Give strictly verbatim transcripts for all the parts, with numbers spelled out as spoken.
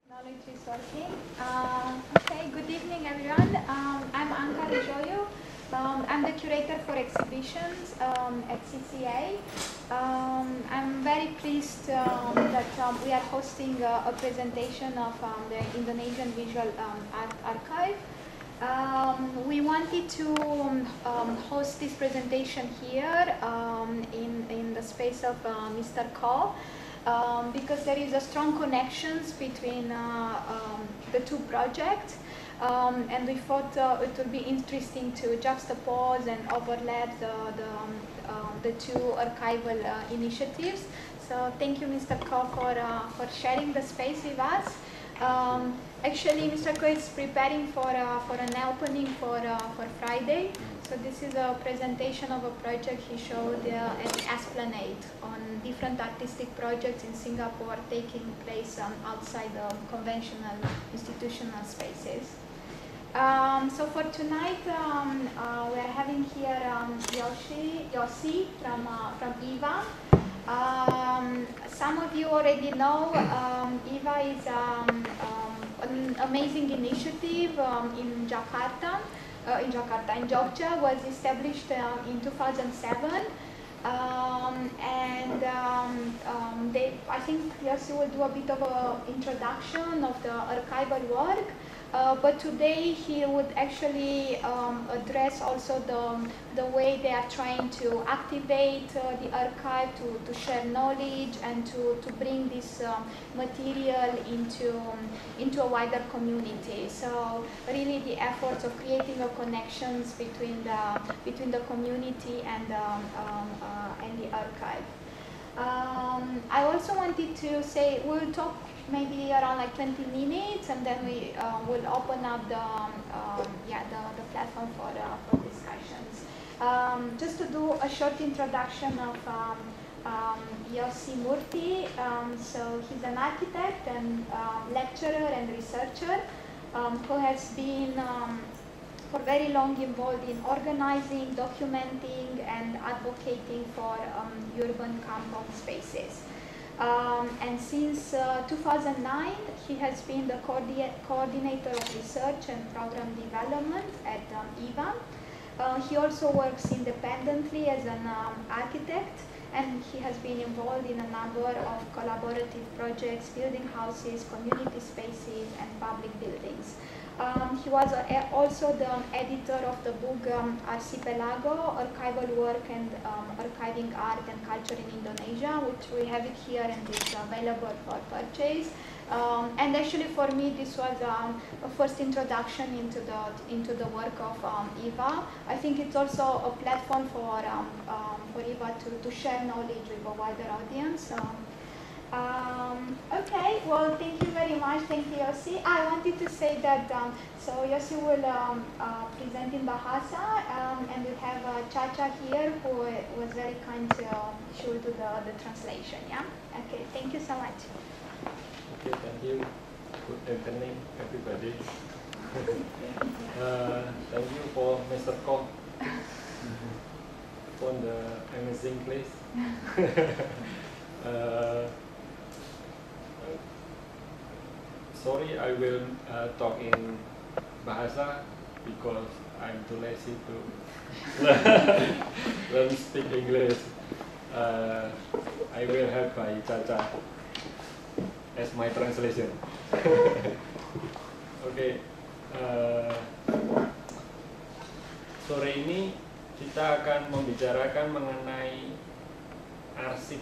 Technology is working. Uh, okay, good evening everyone. Um, I'm Anka Rijoyo. Um, I'm the curator for exhibitions um, at C C A. Um, I'm very pleased um, that um, we are hosting uh, a presentation of um, the Indonesian Visual um, Art Archive. Um, we wanted to um, host this presentation here um, in, in the space of uh, Mister Koh. Um, because there is a strong connections between uh, um, the two projects, um, and we thought uh, it would be interesting to juxtapose and overlap the, the, um, uh, the two archival uh, initiatives. So thank you, Mister Koh, for, uh, for sharing the space with us. Um, actually, Mister Koh is preparing for, uh, for an opening for, uh, for Friday. So this is a presentation of a project he showed uh, at the Esplanade on different artistic projects in Singapore taking place um, outside the conventional institutional spaces. Um, so for tonight, um, uh, we are having here um, Yoshi, Yoshi from, uh, from I V A A. Um, some of you already know um, I V A A is um, um, an amazing initiative um, in Jakarta. Uh, in Jakarta, in Jogja, was established uh, in two thousand seven, um, and um, um, they, I think Yoshi will do a bit of an introduction of the archival work, uh, but today he would actually um, address also the, the way they are trying to activate uh, the archive to, to share knowledge and to, to bring this um, material into, um, into a wider community. So really the efforts of creating a connections between the, between the community and, um, um, uh, and the archive. Um, I also wanted to say we'll talk maybe around like twenty minutes, and then we uh, will open up the um, um, yeah the, the platform for uh, for discussions. Um, just to do a short introduction of um, um, Yoshi Murti. Um, so he's an architect and uh, lecturer and researcher um, who has been um, for very long involved in organizing, documenting, and advocating for um, urban campus spaces. Um, and since uh, two thousand nine, he has been the coordi coordinator of research and program development at um, I V A A. Uh, he also works independently as an um, architect, and he has been involved in a number of collaborative projects, building houses, community spaces, and public buildings. Um, he was uh, also the editor of the book um, Archipelago, Archival Work and um, Archiving Art and Culture in Indonesia, which we have it here and is available for purchase. Um, and actually for me this was um, a first introduction into the, into the work of um, I V A A. I think it's also a platform for, um, um, for I V A A to, to share knowledge with a wider audience. Um, Um, okay, well, thank you very much. Thank you, Yoshi. I wanted to say that, um, so Yoshi will um, uh, present in Bahasa, um, and we have uh, Chacha here who was very kind to, uh, she will do the, the translation, yeah? Okay, thank you so much. Okay, thank you. Good evening, everybody. uh, thank you for Mister Koh for the amazing place. uh, Sorry, I will uh, talk in Bahasa because I'm too lazy to learn speak English. Uh, I will help by Caca as my translation. Okay. Uh, sore ini kita akan membicarakan mengenai arsip.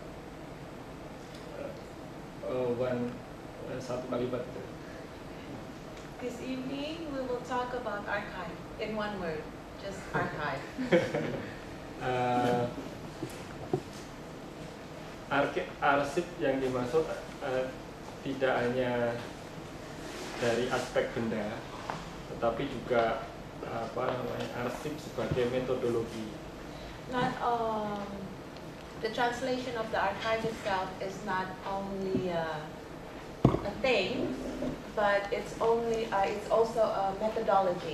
Uh, uh, one. Satu kalimat. This evening we will talk about archive in one word, just archive. uh, arsip yang dimaksud uh, tidak hanya dari aspek benda, tetapi juga apa namanya arsip sebagai metodologi. Not um, the translation of the archive itself is not only uh, a thing, but it's only uh, it's also a methodology.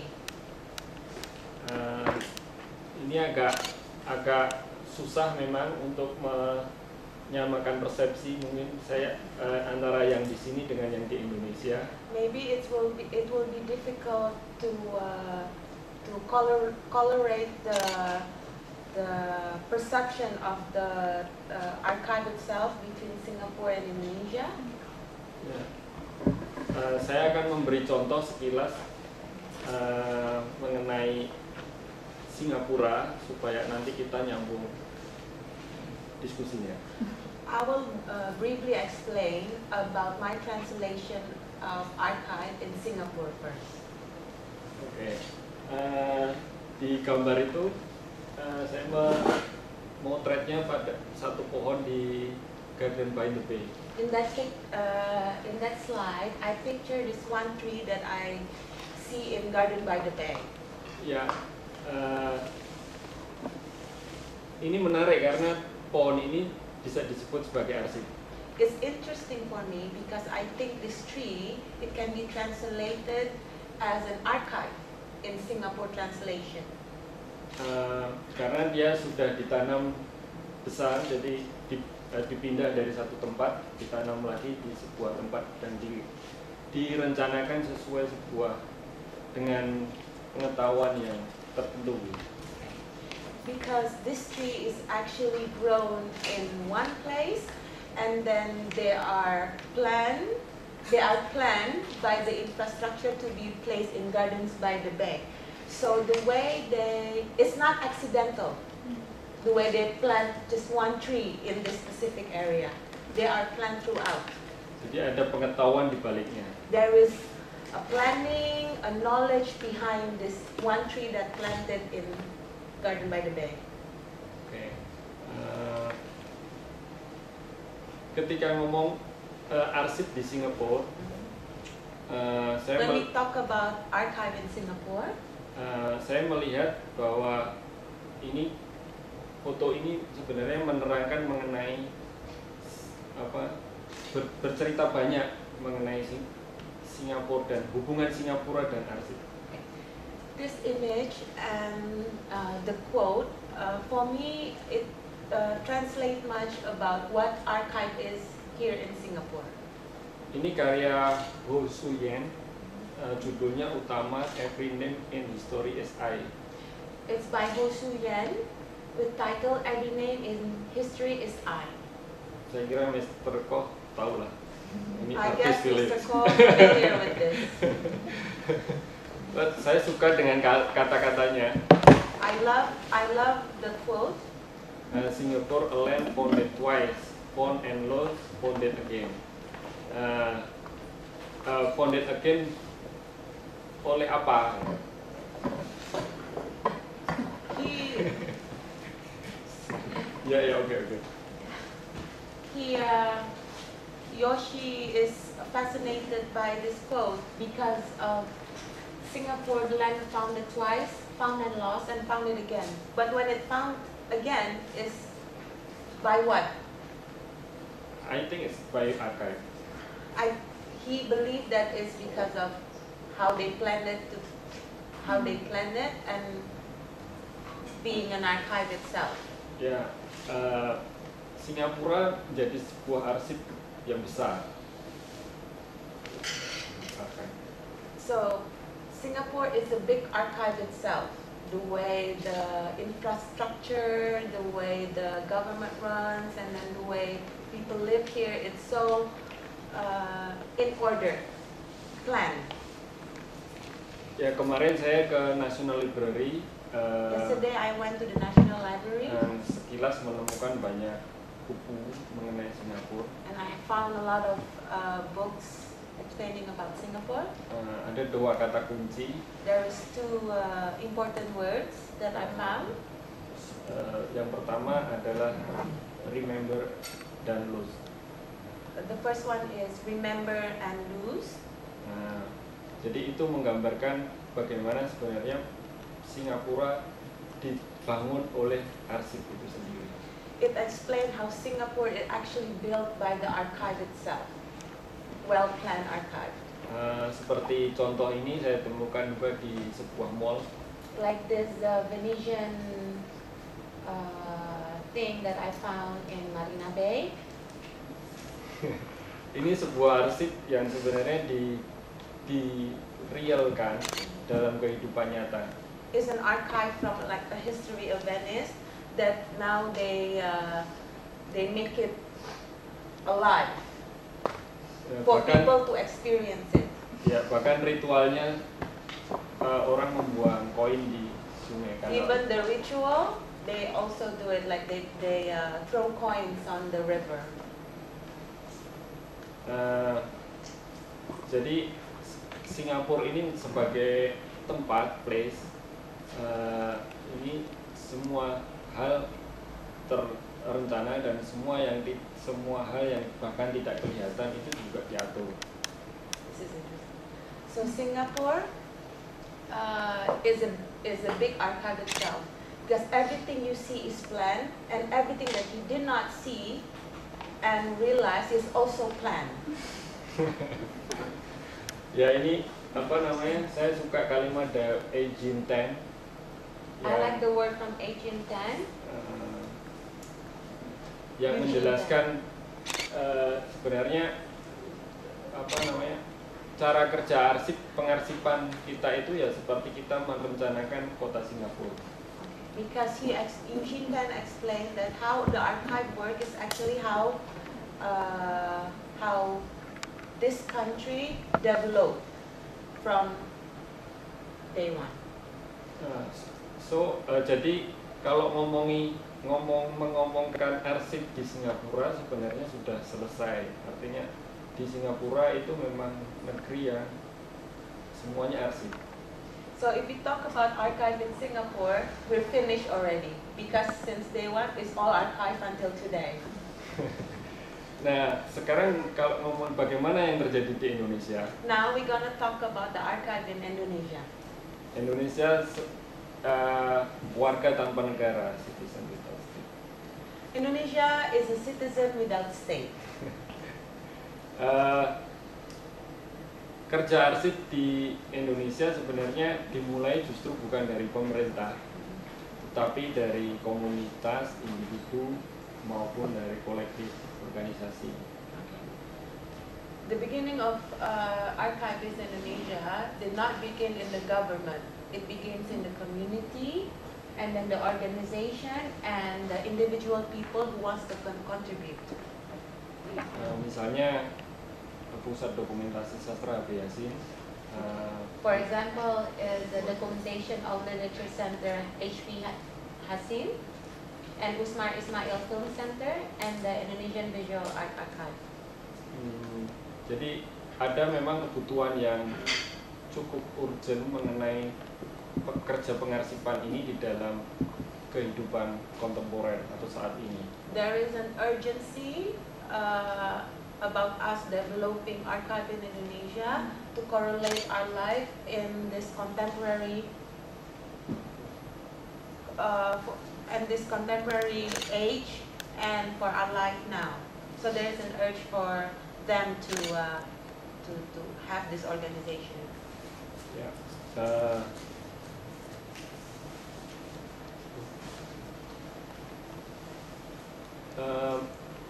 Uh, ini agak agak susah memang untuk me, menyamakan persepsi mungkin saya uh, antara yang di sini dengan yang di Indonesia. Maybe it will be it will be difficult to uh, to color colorate the the perception of the uh, archive itself between Singapore and Indonesia. Ya. Uh, saya akan memberi contoh sekilas uh, mengenai Singapura supaya nanti kita nyambung diskusinya. I will uh, briefly explain about my translation of archive in Singapore first. Oke, okay. uh, di gambar itu uh, saya memotretnya pada satu pohon di Garden by the Bay. In that uh, in that slide, I picture this one tree that I see in Garden by the Bay. Ya, uh, ini menarik karena pohon ini bisa disebut sebagai arsip. It's interesting for me because I think this tree it can be translated as an archive in Singapore translation. Uh, karena dia sudah ditanam besar, jadi di, uh, dipindah dari satu tempat, ditanam lagi di sebuah tempat dan di, direncanakan sesuai sebuah dengan pengetahuan yang tertentu. Because this tree is actually grown in one place, and then they are planned, they are planned by the infrastructure to be placed in Gardens by the Bay. So the way they, it's not accidental, the way they plant just one tree in this specific area. They are planned throughout. Jadi ada pengetahuan di baliknya. There is a planning, a knowledge behind this one tree that planted in Garden by the Bay. Oke. Okay. Uh, ketika ngomong uh, arsip di Singapura, uh, saya when we talk about archive in Singapore, uh, saya melihat bahwa ini foto ini sebenarnya menerangkan mengenai apa ber, bercerita banyak mengenai Singapura dan hubungan Singapura dan arsip. This image and uh, the quote, uh, for me, it uh, translates much about what archive is here in Singapore. Ini karya Ho Su Yen, uh, judulnya utama Every Name in History is I. It's by Ho Su Yen, with title Every Name in History is I. Saya kira Mister Koh tahu lah. Ini I artis guess village. Mister Koh familiar with this. But saya suka dengan kata-katanya. I love, I love the quote. Uh, Singapore, a land founded twice, found and lost, founded again. Uh, uh, founded again oleh apa? He, Ya ya oke oke. he, uh, Yoshi is fascinated by this quote because of Singapore, the land founded twice, found and lost, and found it again. But when it found again, is by what? I think it's by archive. I he believed that it's because of how they planned it, to, how they planned it, and being an archive itself. Ya, uh, Singapura menjadi sebuah arsip yang besar. Archive. So Singapore is a big archive itself. The way the infrastructure, the way the government runs, and then the way people live here, it's so uh, in order, planned. Ya kemarin saya ke National Library. Uh, Yesterday I went to the National Library. Dan sekilas menemukan banyak buku mengenai Singapura. And I found a lot of uh, books explaining about Singapore. Uh, ada dua kata kunci. There is two uh, important words that I found. Uh, yang pertama adalah remember dan lose. The first one is remember and lose. Nah, jadi itu menggambarkan bagaimana sebenarnya Singapura dibangun oleh arsip itu sendiri. It explained how Singapore is actually built by the archive itself. Well-planned archive. Uh, seperti contoh ini saya temukan juga di sebuah mall. Like this uh, Venetian uh, thing that I found in Marina Bay. Ini sebuah arsip yang sebenarnya di direalkan dalam kehidupan nyata. It's an archive from like the history of Venice that now they uh, they make it alive Ya, for bahkan, people to experience it. Ya, bahkan ritualnya uh, orang membuang koin di sungai. Even the ritual, they also do it like they they uh, throw coins on the river. Uh, jadi Singapura ini sebagai tempat, place, uh, ini semua hal terencana dan semua yang di, semua hal yang bahkan tidak kelihatan itu juga diatur. This is interesting. So Singapore uh, is a is a big archive itself because everything you see is planned and everything that you did not see and realize is also planned. Ya ini apa namanya? Saya suka kalimat the Asian ten. I like the word from Asian ten. Uh, yang menjelaskan uh, sebenarnya apa namanya? Cara kerja arsip pengarsipan kita itu ya seperti kita merencanakan kota Singapura. Because he ex Eugene then explained that how the archive work is actually how uh, how this country developed from day one. Nah, so uh, jadi kalau ngomongi ngomong mengomongkan arsip di Singapura sebenarnya sudah selesai. Artinya di Singapura itu memang negeri yang semuanya arsip. So if we talk about archive in Singapore, we're finished already because since day one it's all archive until today. Nah, sekarang kalau ngomong bagaimana yang terjadi di Indonesia. Now we're gonna talk about the archive in Indonesia. Indonesia uh, warga tanpa negara, citizen without state. Indonesia is a citizen without state. uh, Kerja arsip di Indonesia sebenarnya dimulai justru bukan dari pemerintah, tetapi dari komunitas, individu, maupun dari kolektif organisasi. The beginning of uh, archives in Indonesia did not begin in the government. It begins in the community, and then the organization and the individual people who wants to con contribute. Uh, misalnya Pusat Dokumentasi Sastra Aviasi. Uh, For example, uh, the Documentation of Literature Center H P Hasim, and Usmar Ismail Film Center, and the Indonesian Visual Art Archive. Hmm, jadi ada memang kebutuhan yang cukup urgent mengenai pekerja pengarsipan ini di dalam kehidupan kontemporer atau saat ini. There is an urgency uh, about us developing archive in Indonesia to correlate our life in this contemporary uh, and this contemporary age and for our life now. So there is an urge for them to uh, to to have this organization. Ya. Uh, uh,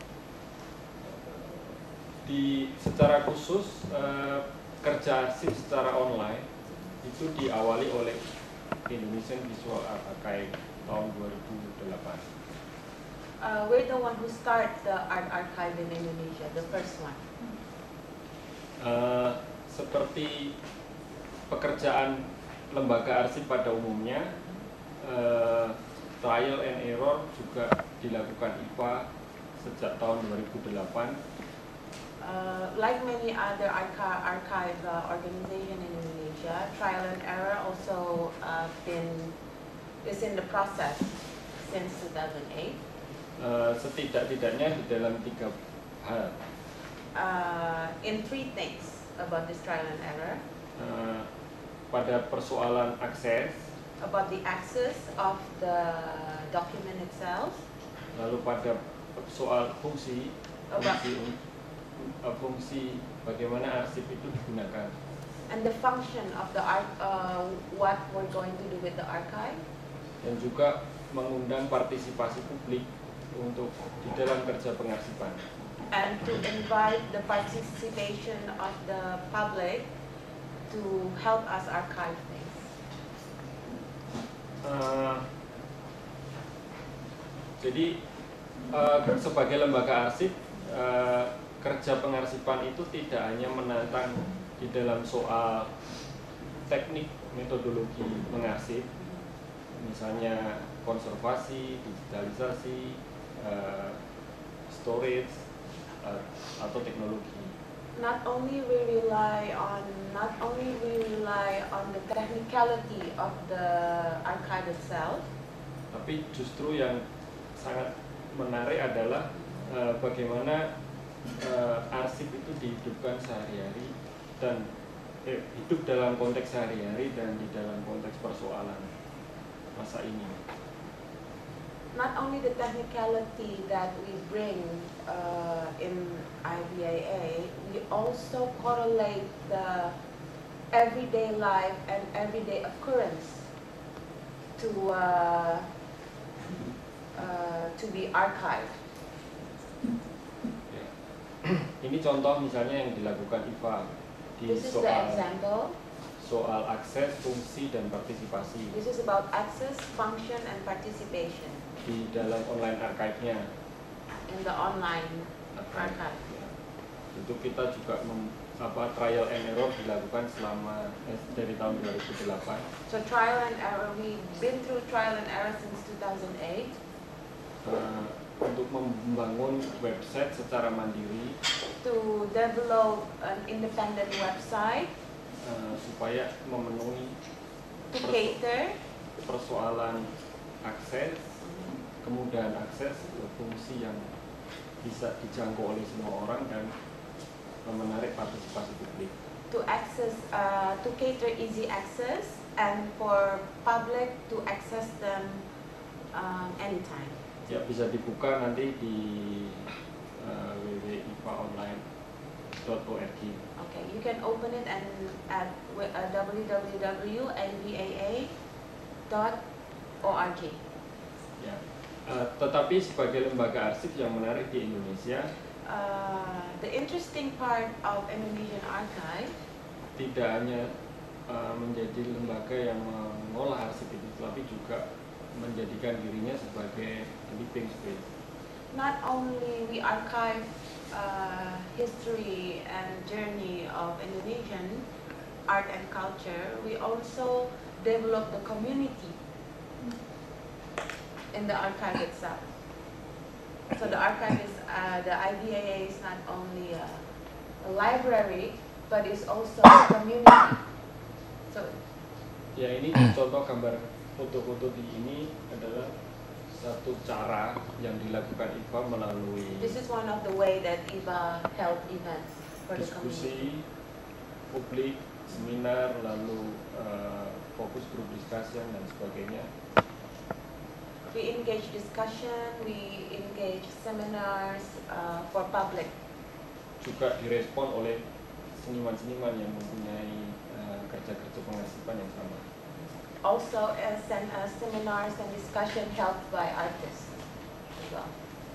Di secara khusus uh, kerja arsip secara online itu diawali oleh Indonesian Visual Art Archive tahun dua ribu delapan. Uh, we're the one who start the art archive in Indonesia, the first one. Uh, seperti pekerjaan lembaga arsip pada umumnya, uh, trial and error juga dilakukan I V A A sejak tahun dua ribu delapan. Uh, like many other archive, archive uh, organization in Indonesia, trial and error also uh, been is in the process since two thousand eight. Uh, setidak-tidaknya di dalam tiga hal. Uh, in three things about this trial and error. Uh, pada persoalan akses, about the access of the document itself. Lalu pada soal fungsi, About fungsi, fungsi bagaimana arsip itu digunakan. And the function of the art, uh, what we're going to do with the archive. Dan juga mengundang partisipasi publik untuk di dalam kerja pengarsipan. And to invite the participation of the public to help us archive things. Uh, jadi uh, sebagai lembaga arsip, uh, kerja pengarsipan itu tidak hanya menantang di dalam soal teknik metodologi mengarsip, misalnya konservasi, digitalisasi, uh, storage, uh, atau teknologi. Not only we rely on not only we rely on the technicality of the archive itself, tapi justru yang sangat menarik adalah uh, bagaimana uh, arsip itu dihidupkan sehari-hari dan eh, hidup dalam konteks sehari-hari dan di dalam konteks persoalan masa ini. Not only the technicality that we bring uh, in I V A A, we also correlate the everyday life and everyday occurrence to uh, uh, to be archived. Ya. Ini contoh misalnya yang dilakukan I V A A di This is the soal example. soal akses, fungsi, dan partisipasi This is about access, function, and participation di dalam online archive-nya. in the online archive. Ya. Itu kita juga mem, apa, trial and error dilakukan selama eh, dari tahun dua ribu delapan. So trial and error, we've been through trial and error since two thousand eight. Uh, untuk membangun website secara mandiri To develop an independent website uh, supaya memenuhi to cater persoalan akses, kemudahan akses, fungsi yang bisa dijangkau oleh semua orang dan menarik partisipasi publik. to access uh, to cater easy access and for public to access them um, anytime. Ya, bisa dibuka nanti di uh, w w w titik i v a online titik org. Okay, you can open it and at w w w w dot i v a a dot org. Ya. Uh, tetapi sebagai lembaga arsip yang menarik di Indonesia, Uh, the interesting part of Indonesian Archive tidak hanya uh, menjadi lembaga yang mengolah arsip itu, tapi juga menjadikan dirinya sebagai living space. not only we archive uh, history and journey of Indonesian art and culture, we also develop the community in the archive itself. So the archive is, uh, the I V A A is not only a, a library, but it's also a community. So Ya, ini contoh gambar foto-foto di ini adalah satu cara yang dilakukan I V A melalui this is one of the way that I V A held events for the community. diskusi publik, seminar, lalu uh, fokus grup discussion dan sebagainya. We engage discussion, we engage seminars uh, for public. Juga direspon oleh seniman-seniman yang mempunyai uh, kerja-kerja pengarsipan yang sama. Also, uh, sem uh, seminars and discussion held by artists as well.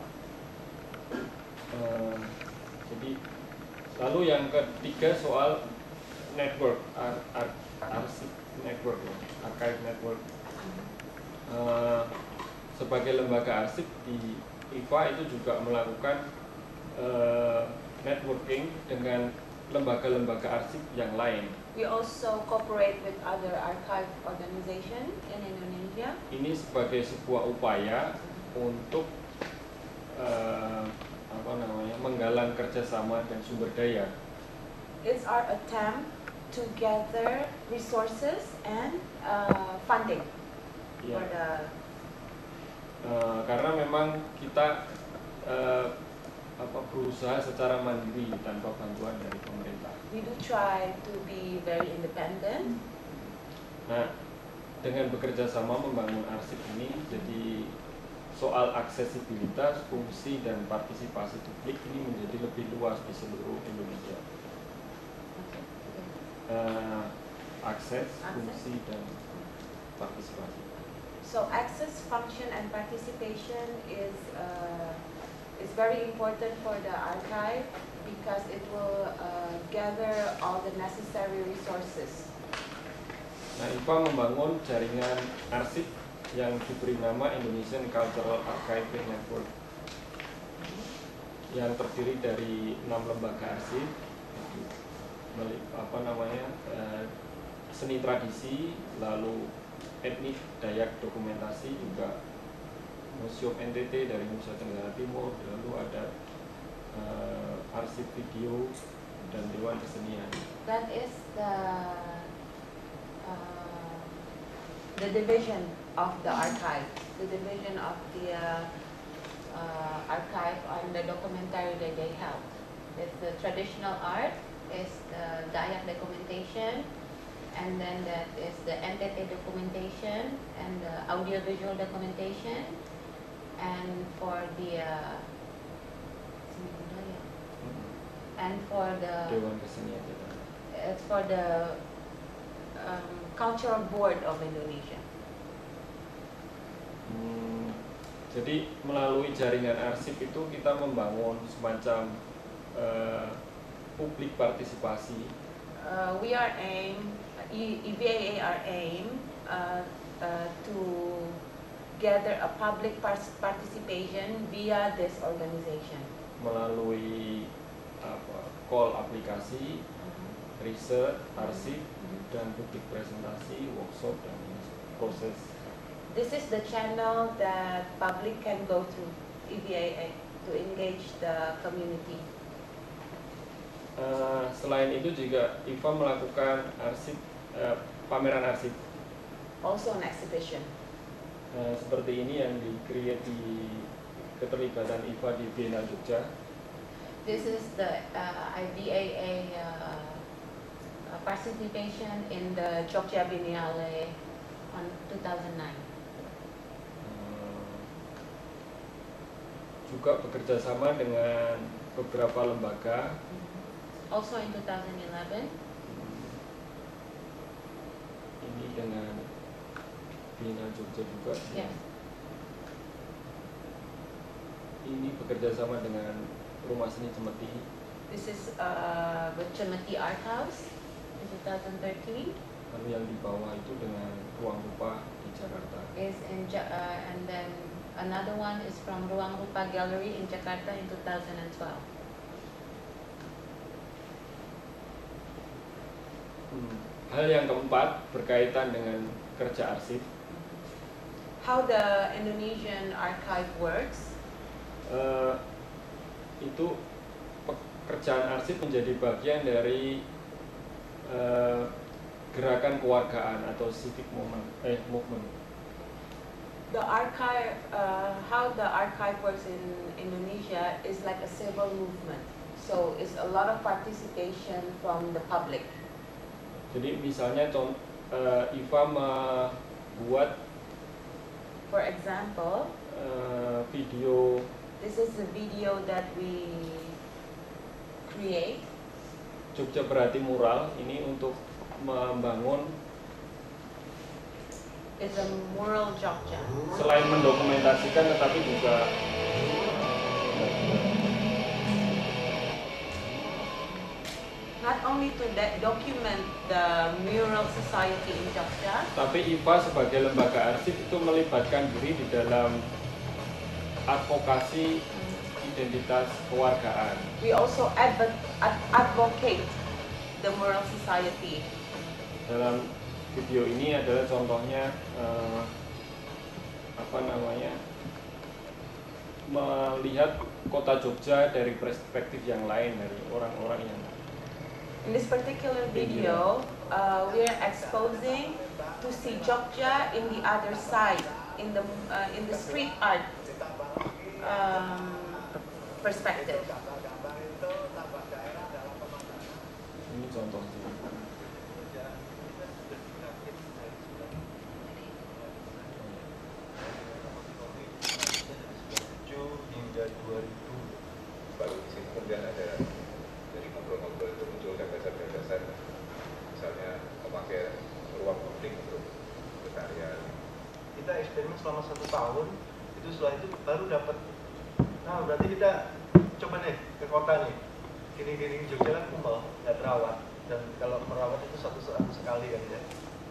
Uh, jadi, lalu yang ketiga soal network, ar ar arsip network, ya, archive network. Uh, sebagai lembaga arsip di I V A itu juga melakukan uh, networking dengan lembaga-lembaga arsip yang lain. We also cooperate with other archive organizations in Indonesia. Ini sebagai sebuah upaya untuk uh, apa namanya menggalang kerjasama dan sumber daya. It's our attempt to gather resources and uh, funding Ya, for the. uh, karena memang kita uh, apa berusaha secara mandiri tanpa bantuan dari pemerintah. We do try to be very independent. Nah, dengan bekerja sama membangun arsip ini, jadi soal aksesibilitas, fungsi, dan partisipasi publik ini menjadi lebih luas di seluruh Indonesia. Uh, akses, Akses. fungsi, dan partisipasi. So access, function, and participation is uh, is very important for the archive because it will uh, gather all the necessary resources. Nah, I V A membangun jaringan arsip yang diberi nama Indonesian Cultural Archive Network, yang terdiri dari enam lembaga arsip, apa namanya, eh, seni tradisi, lalu etnik, Dayak, dokumentasi, juga Museum N T T dari Nusa Tenggara Timur, lalu ada uh, arsip video dan Dewan Kesenian. That is the uh, the division of the archive, the division of the uh, uh, archive on the documentary that they have. It's the traditional art, is the Dayak documentation, and then that is the N T T documentation and the audiovisual documentation, and for the uh, and for the Dewan Kesenian, it's for the um, Cultural Board of Indonesia. Hmm, jadi melalui jaringan arsip itu kita membangun semacam uh, publik partisipasi. Uh, we are aim, I V A A are aim uh, uh, to gather a public participation via this organization. Melalui apa, call aplikasi, uh-huh. riset, arsip, uh-huh. dan publik presentasi, workshop, dan proses. This is the channel that public can go through I V A A to engage the community. Uh, selain itu juga I V A melakukan arsip, uh, pameran arsip. Also an exhibition. Uh, seperti ini yang di-create di keterlibatan I V A di Biennale Jogja. This is the uh, I V A A uh, uh, participation in the Jogja Biennale on two thousand nine. Uh, juga bekerja sama dengan beberapa lembaga. Also in two thousand eleven. Ini dengan Biennale Jogja juga. Yes. Ini bekerja sama dengan Rumah Seni Cemeti. This is uh, with Cemeti Art House in two thousand thirteen. Lalu yang di bawah itu dengan Ruang Rupa di Jakarta. Is in uh, and then another one is from Ruang Rupa Gallery in Jakarta in two thousand twelve. Hmm. Hal yang keempat berkaitan dengan kerja arsip. How the Indonesian archive works. Uh, itu pekerjaan arsip menjadi bagian dari uh, gerakan kewargaan atau civic movement. Eh, movement. The archive, uh, how the archive works in Indonesia is like a civil movement. So it's a lot of participation from the public. Jadi misalnya contoh uh, I V A membuat, for example, uh, video. This is the video that we create. Jogja Berarti Mural ini untuk membangun. It's a mural Jogja. Selain mendokumentasikan, tetapi juga not only to document the mural society in Jogja. Tapi I V A sebagai lembaga arsip itu melibatkan diri di dalam advokasi identitas kewargaan. We also adv advocate the mural society. Dalam video ini adalah contohnya eh, apa namanya melihat kota Jogja dari perspektif yang lain dari orang-orang yang. In this particular video, uh, we are exposing to see Jogja in the other side, in the uh, in the street art um, perspective. Ini contohnya. Hingga dua ribu baru di sini kemudian ada dari ngobrol-ngobrol itu muncul gagasan-gagasan, misalnya memakai ruang publik untuk berkarya. Kita eksperimen selama satu tahun, itu setelah itu baru dapat. Nah berarti kita coba nih ke kota nih, gini-gini Jogja kan kumpul, nggak terawat, dan kalau merawat itu satu satu sekali kan ya.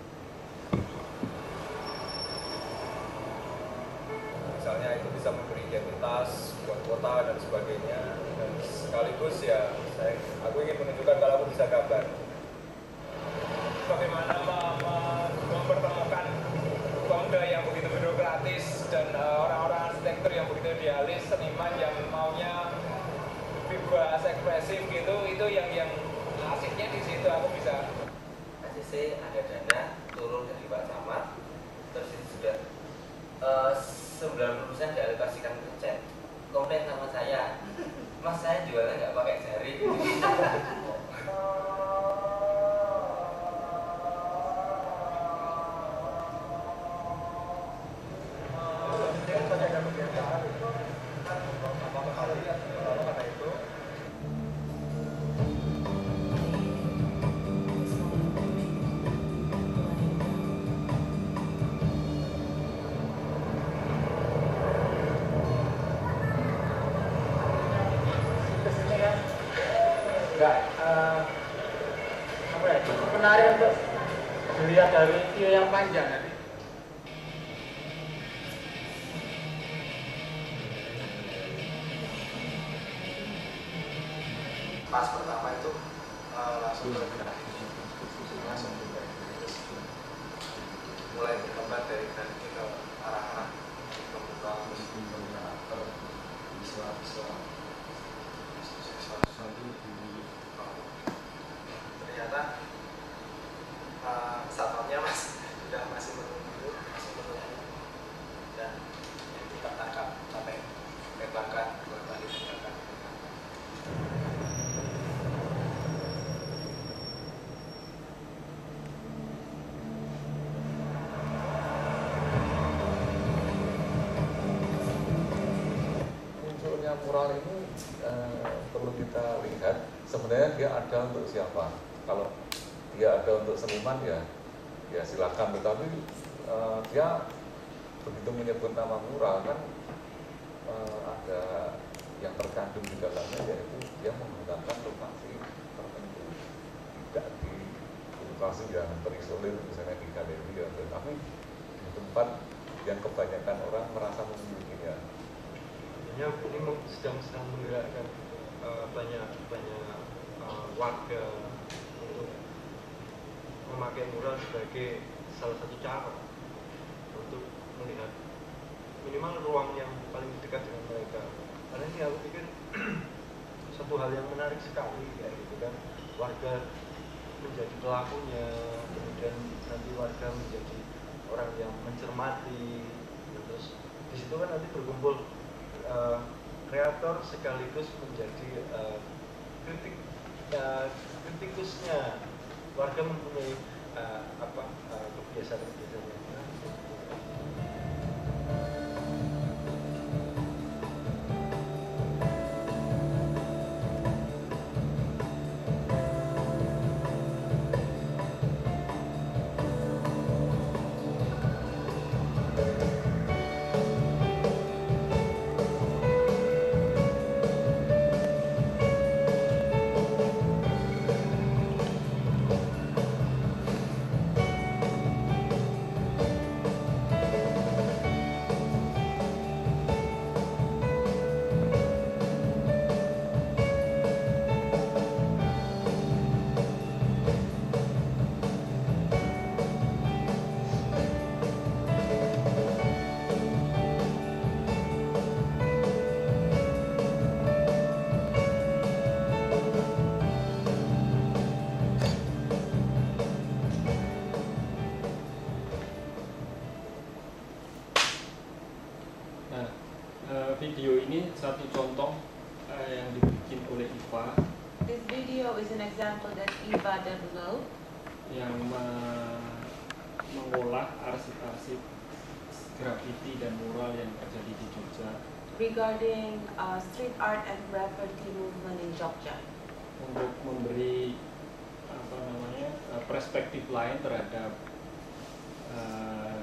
Misalnya itu bisa memberi identitas buat kota dan sebagainya, dan sekaligus ya saya aku ingin menunjukkan kalau aku bisa gambar. Bagaimana mempertemukan pemuda yang begitu birokratis dan orang-orang arsitektur yang begitu idealis, seniman yang maunya bebas ekspresif gitu, itu yang yang asiknya di situ aku bisa. A C C ada dana turun dari Pak Camat, terus itu sudah uh, sembilan puluh persen dialokasikan ke cat. Komplain sama saya, Mas saya jualnya nggak pakai jari. Enggak, uh, apa ya, cukup menarik untuk dilihat dari view yang panjang nanti. Pas pertama itu uh, langsung bergerak, langsung bergerak, mulai berkembang dari dari ke arah-arah membuka karakter visual-visual. Ternyata uh, satpamnya mas sudah masih menunggu, masih menunggu, dan ya, kita tangkap sampai tembakan, dua kali tembakan. Munculnya mural ini eh, perlu kita lihat sebenarnya dia ada untuk siapa. Kalau dia ada untuk seniman ya ya silakan, tetapi eh, dia begitu menyebut nama mural kan eh, ada yang terkandung di dalamnya, yaitu dia menggunakan lokasi tertentu, tidak di lokasi yang terisolir misalnya di galeri ya, tetapi di tempat yang kebanyakan orang merasa memilikinya. Ini sedang sedang menggerakkan uh, banyak banyak uh, warga untuk memakai mural sebagai salah satu cara untuk melihat minimal ruang yang paling dekat dengan mereka. Karena ini aku pikir satu hal yang menarik sekali kayak gitu kan, warga menjadi pelakunya, kemudian nanti warga menjadi orang yang mencermati, terus di situ kan nanti berkumpul uh, kreator sekaligus menjadi uh, kritik uh, kritikusnya. Warga mempunyai uh, apa uh, kebiasaan-kebiasaan yang video ini satu contoh uh, yang dibikin oleh I V A. This video is an example that I V A developed yang me mengolah arsip-arsip grafiti dan mural yang terjadi di Jogja regarding uh, street art and graffiti movement in Jogja, untuk memberi apa namanya uh, perspektif lain terhadap uh, to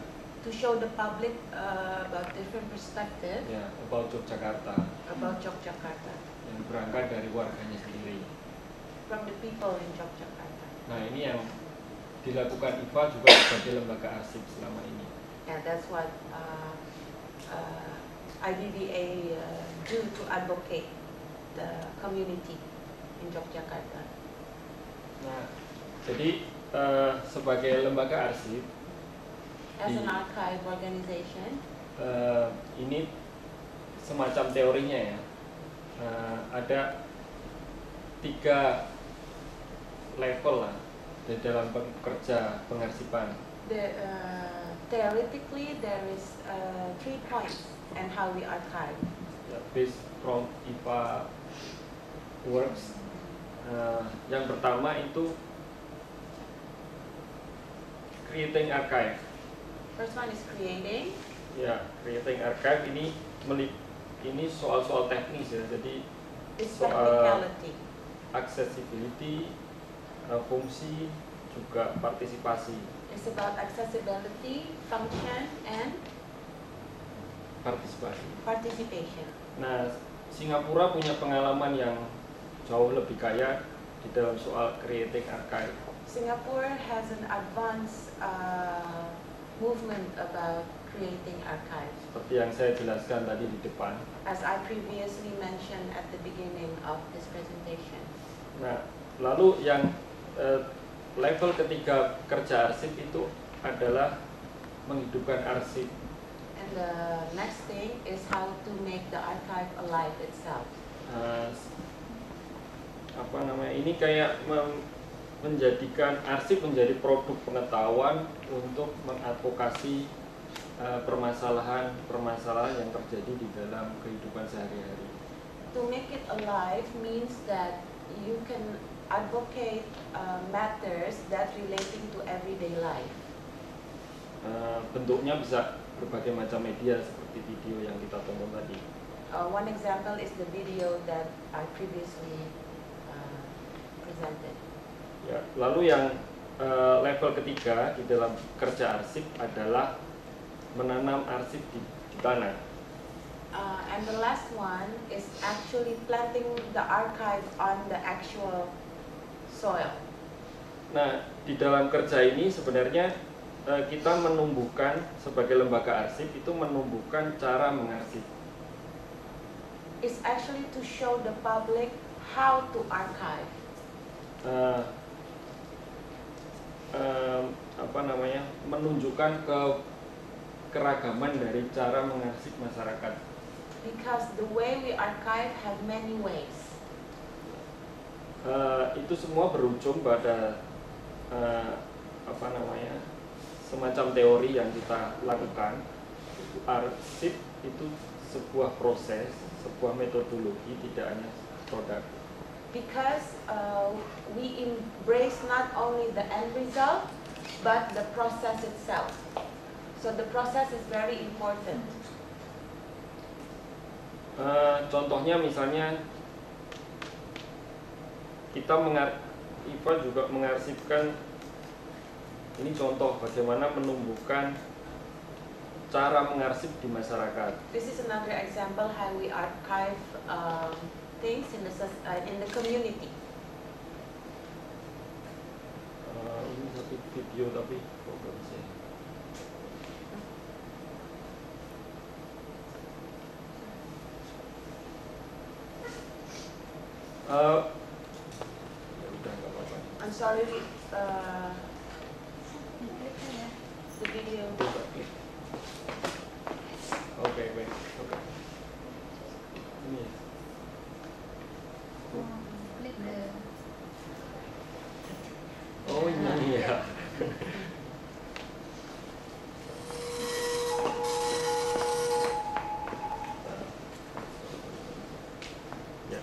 to show the public uh, about different perspective. Ya, about Yogyakarta. About Yogyakarta. Yang berangkat dari warganya sendiri. From the people in Yogyakarta. Nah, ini yang dilakukan I V A juga sebagai lembaga arsip selama ini. Yeah, that's what uh, uh, I V A A uh, do to advocate the community in Yogyakarta. Nah, jadi uh, sebagai lembaga arsip, as di, an archive organization, uh, ini semacam teorinya ya. Uh, ada tiga level lah di dalam pekerja pengarsipan. The, uh, theoretically, there is uh, three points and how we archive. Ya, based from I V A works. Uh, yang pertama itu creating archive. First one is creating. Ya, creating archive ini melip, ini soal-soal teknis ya. Jadi It's soal technicality. accessibility, uh, fungsi, juga partisipasi. It's about accessibility, function, and Partisipasi. participation. Nah, Singapura punya pengalaman yang jauh lebih kaya di dalam soal creating archive. Singapore has an advanced uh, movement about creating archives. Seperti yang saya jelaskan tadi di depan. As I previously mentioned at the beginning of this presentation. Nah, lalu yang eh, level ketiga kerja arsip itu adalah menghidupkan arsip. And the next thing is how to make the archive alive itself. Nah, apa namanya? Ini kayak mem menjadikan arsip menjadi produk pengetahuan untuk mengadvokasi permasalahan-permasalahan uh, yang terjadi di dalam kehidupan sehari-hari. To make it alive means that you can advocate uh, matters that relating to everyday life. Uh, bentuknya bisa berbagai macam media seperti video yang kita tonton tadi. Uh, one example is the video that I previously uh, presented. Ya, lalu yang uh, level ketiga di dalam kerja arsip adalah menanam arsip di, di tanah. Uh, and the last one is actually planting the archive on the actual soil. Nah, di dalam kerja ini sebenarnya uh, kita menumbuhkan sebagai lembaga arsip itu menumbuhkan cara mengarsip. It's actually to show the public how to archive. Uh, uh, apa namanya? Menunjukkan ke keragaman dari cara mengarsip masyarakat. Because the way we archive have many ways. Uh, itu semua berujung pada uh, apa namanya semacam teori yang kita lakukan. Arsip itu sebuah proses, sebuah metodologi, tidak hanya produk. Because uh, we embrace not only the end result, but the process itself. So the process is very important. Uh, contohnya misalnya kita mengar I V A juga mengarsipkan, ini contoh bagaimana menumbuhkan cara mengarsip di masyarakat. This is another example how we archive um, things in the uh, in the community. Uh, ini satu video tapi kok nggak bisa. Uh, ya udah nggak apa-apa. I'm sorry, uh, the video. Oke, baik. Oke. Ini. Oh ini ya. Ya.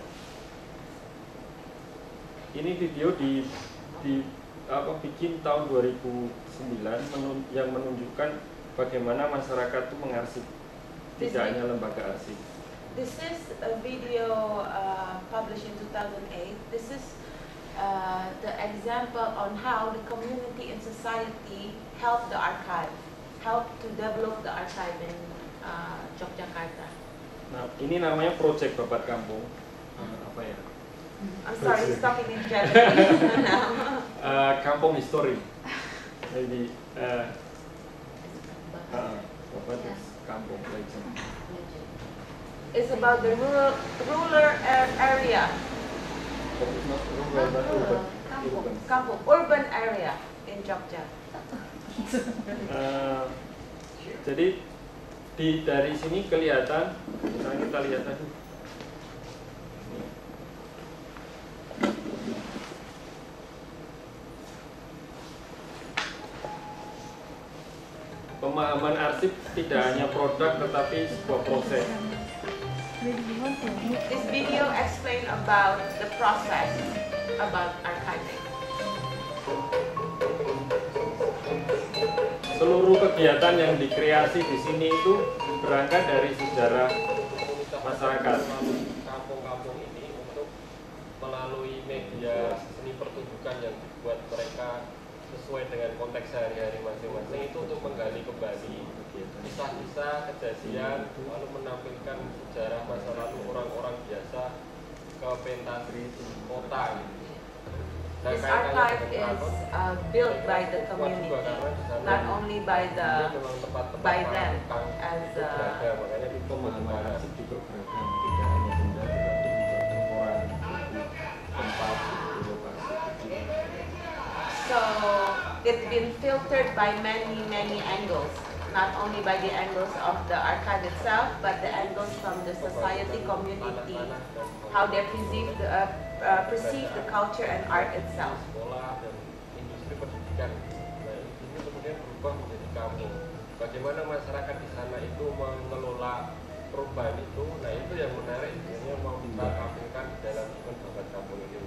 Ini video di di apa bikin tahun dua ribu sembilan menun, yang menunjukkan bagaimana masyarakat itu mengarsip, tidak hanya lembaga arsip. This is a video uh, published in two thousand eight. This is uh, the example on how the community and society help the archive, help to develop the archive in uh, Yogyakarta? Nah, ini namanya project Babat Kampung. Uh, apa ya? I'm sorry, it's talking in Japanese now. uh, Kampung History. Jadi, uh, uh, Babat is Kampung Legend. It's about the rural, rural area. But it's not rural, but urban. Kampung, kampung, urban area in Jogja. Uh, jadi di dari sini kelihatan, misalnya kita lihat tadi, pemahaman arsip tidak hanya produk tetapi sebuah proses. This video explain about the process about archiving. Seluruh kegiatan yang dikreasi di sini itu berangkat dari sejarah masyarakat. Kampung-kampung ini untuk melalui media seni pertunjukan yang dibuat mereka sesuai dengan konteks sehari-hari masing-masing itu untuk menggali kembali kisah-kisah kejadian, lalu menampilkan sejarah masa lalu orang-orang biasa ke pentas kota. This archive is uh, built by the community, not only by the by them as uh, pemahaman arsip juga beragam, tidak hanya benda tetapi juga orang, tempat, lokasi. So it's been filtered by many many angles, not only by the angles of the archive itself, but the angles from the society, community, how they perceive the, uh, uh, perceive the culture and art itself. Sekolah dan industri pendidikan, nah ini kemudian berubah menjadi kampung. Bagaimana masyarakat di sana itu mengelola perubahan itu, nah itu yang menarik, sebenarnya mau kita tampilkan di dalam event Babat Kampung ini.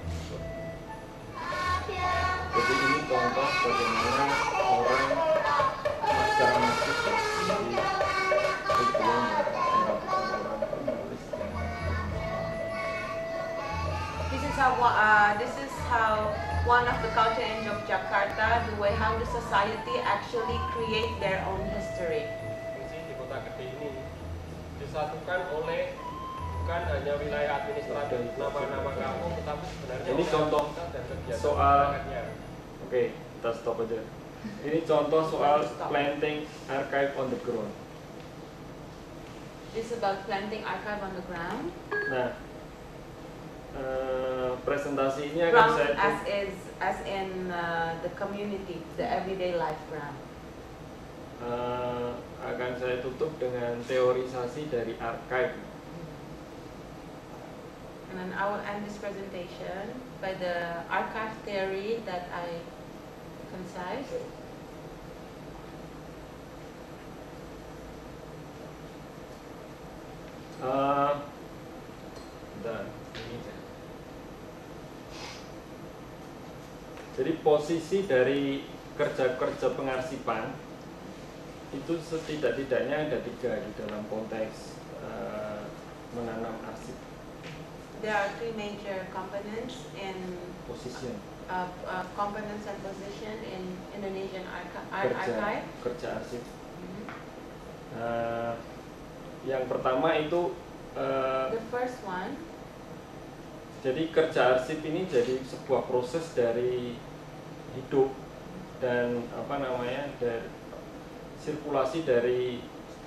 Jadi ini contoh bagaimana orang secara masif di tujuan This is how uh, this is how one of the culture in Yogyakarta, the way how the society actually create their own history. Fungsi di kota gede ini disatukan oleh bukan hanya wilayah administratif, nama-nama kampung, tetapi sebenarnya ini contoh dan kegiatan soal, masyarakatnya. oke okay, kita stop aja. Ini contoh soal planting archive on the ground. This is about planting archive on the ground. Nah, uh, presentasi ini akan Ground saya as is as in uh, the community, the everyday life ground. uh, akan saya tutup dengan teorisasi dari archive. And then I will end this presentation by the archive theory that I concise. Uh, dan ini. Jadi posisi dari kerja-kerja pengarsipan itu setidak-tidaknya ada tiga di dalam konteks uh, menanam arsip. There are three major components in Position. uh, uh, components and position in Indonesian archi art Kerja, archive. kerja arsip. Mhm. Uh, yang pertama itu uh, The first one, jadi kerja arsip ini jadi sebuah proses dari hidup dan apa namanya dari sirkulasi dari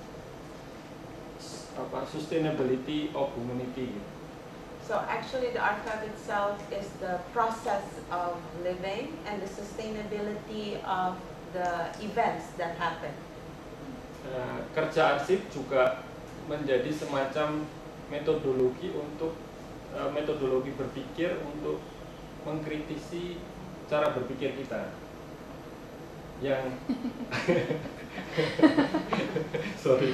apa sustainability of humanity. so actually the archive itself is the process of living and the sustainability of the events that happen. Uh, kerja arsip juga menjadi semacam metodologi untuk uh, metodologi berpikir untuk mengkritisi cara berpikir kita yang sorry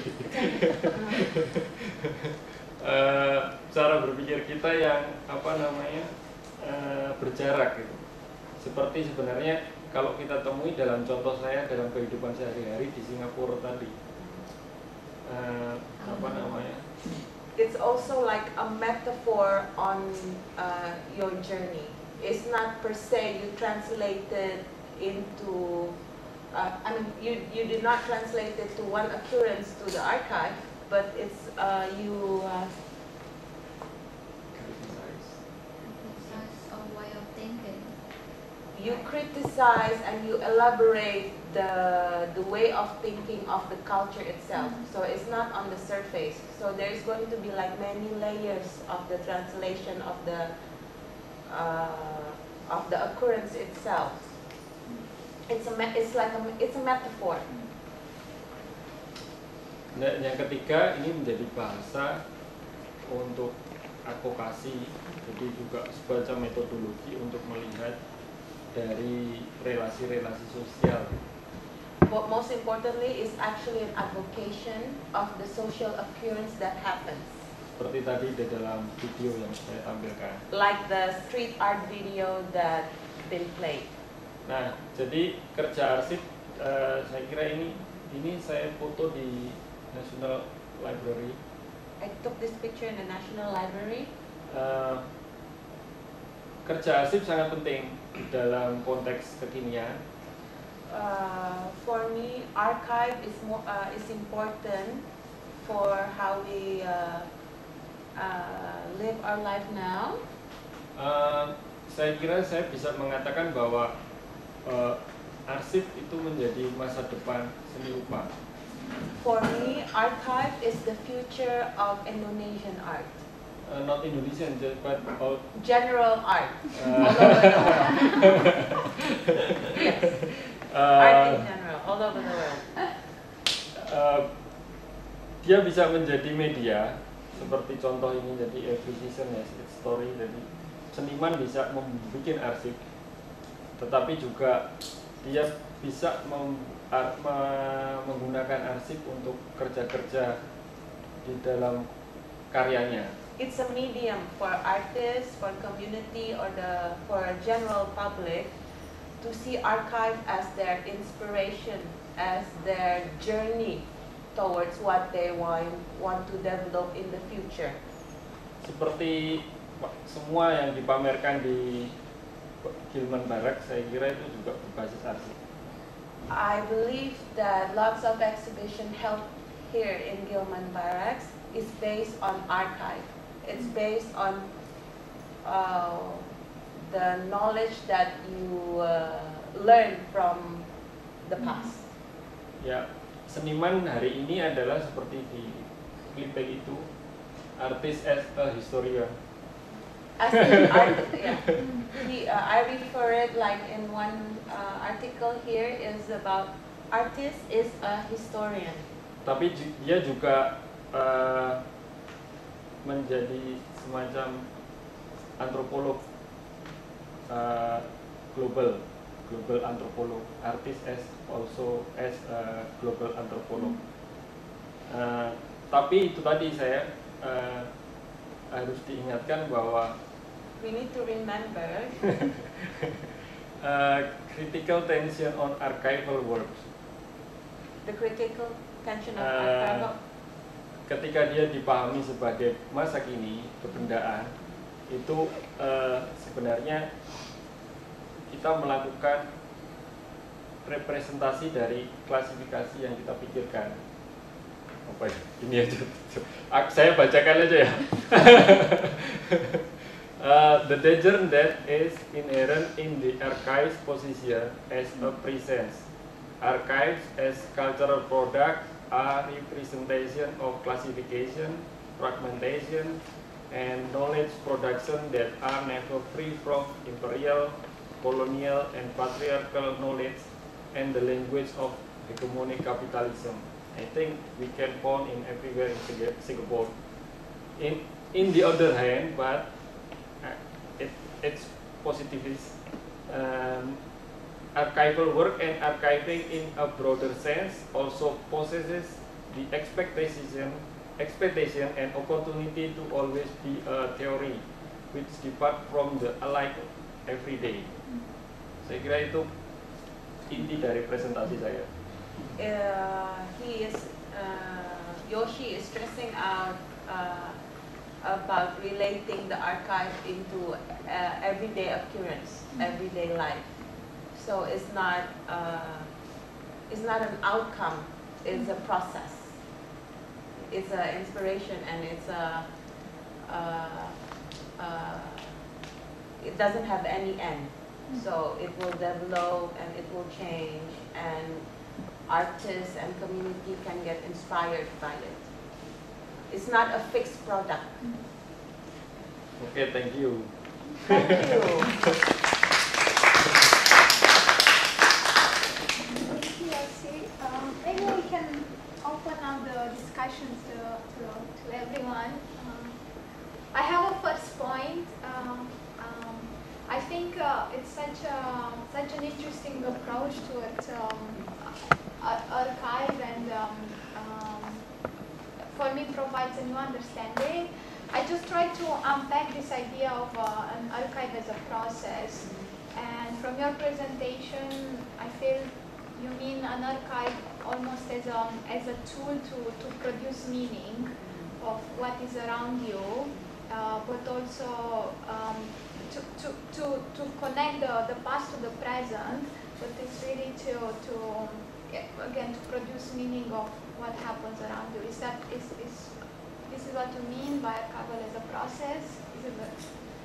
uh, cara berpikir kita yang apa namanya uh, berjarak gitu. Seperti sebenarnya kalau kita temui dalam contoh saya dalam kehidupan sehari-hari di Singapura tadi, uh, apa namanya? It's also like a metaphor on uh, your journey. It's not per se you translate it into uh, I mean, you, you did not translate it to one occurrence to the archive, but it's, uh, you, uh, Criticize our way of thinking. you criticize and you elaborate the, the way of thinking of the culture itself. So it's not on the surface. So there's going to be like many layers of the translation of the, uh, of the occurrence itself. It's a, it's like a, it's a metaphor. Nah, yang ketiga ini menjadi bahasa untuk advokasi, jadi juga semacam metodologi untuk melihat dari relasi-relasi sosial. But most importantly is actually an advocation of the social occurrence that happens. Seperti tadi di dalam video yang saya tampilkan. Like the street art video that been played. Nah, jadi kerja arsip, uh, saya kira ini ini saya foto di National Library. I took this picture in the National Library. Uh, kerja arsip sangat penting di dalam konteks kekinian. Uh, for me, archive is more uh, is important for how we uh, uh, live our life now. Uh, saya kira saya bisa mengatakan bahwa uh, arsip itu menjadi masa depan seni rupa. For me, archive is the future of Indonesian art. Uh, not Indonesian, but all General art, uh, all over the world. Yes, uh, art in general, all over the world. Uh, dia bisa menjadi media, seperti contoh ini jadi acquisition ya, story, jadi seniman bisa membuat arsip, tetapi juga dia bisa mem, ar, me, menggunakan arsip untuk kerja-kerja di dalam karyanya. It's a medium for artists, for community, or the for a general public to see archive as their inspiration, as their journey towards what they want want to develop in the future. Seperti semua yang dipamerkan di Gilman Barracks, saya kira itu juga berbasis arsip. I believe that lots of exhibition held here in Gilman Barracks is based on archive. It's based on uh, the knowledge that you uh, learn from the past. Ya, seniman hari ini adalah seperti di klipek itu, artist as a historian. As an art, yeah. He, uh, I refer it like in one uh, article here is about artist is a historian. Tapi dia juga uh, menjadi semacam antropolog uh, global, global antropolog, artist as also as a global antropolog. Uh, tapi itu tadi saya uh, harus diingatkan bahwa we need to remember uh, critical tension on archival works. The critical tension of Uh, archival. Ketika dia dipahami sebagai masa kini kebendaan, itu uh, sebenarnya kita melakukan representasi dari klasifikasi yang kita pikirkan. Apa ya? Ini aja. Saya bacakan aja ya. uh, the danger that is inherent in the archives position as a presence. Archives as cultural product are representation of classification, fragmentation, and knowledge production that are never free from imperial, colonial, and patriarchal knowledge and the language of hegemonic capitalism. I think we can find in everywhere in Singapore. In in the other hand, but uh, it it's positivist. Um, Archival work and archiving in a broader sense also possesses the expectation, expectation and opportunity to always be a theory which depart from the alike everyday. Saya kira itu inti dari presentasi saya. Uh, he is uh, Yoshi is stressing out uh, about relating the archive into uh, everyday occurrence, everyday life. So it's not uh, It's not an outcome. It's a process. It's an inspiration, and it's a. Uh, uh, it doesn't have any end. So it will develop and it will change, and artists and community can get inspired by it. It's not a fixed product. Okay, thank you. Thank you. Thank you, Yoshi. Um, maybe we can open up the discussions to, to, to everyone. Um, I have a first point. Um, um, I think uh, it's such a such an interesting approach towards um, archive, and um, um, for me provides a new understanding. I just try to unpack this idea of uh, an archive as a process, and from your presentation, I feel you mean an archive almost as a as a tool to to produce meaning of what is around you, uh, but also um, to, to, to, to connect the, the past to the present, but it's really to, to again, to produce meaning of what happens around you. Is that, is, is, this is what you mean by archival as a process? Is it the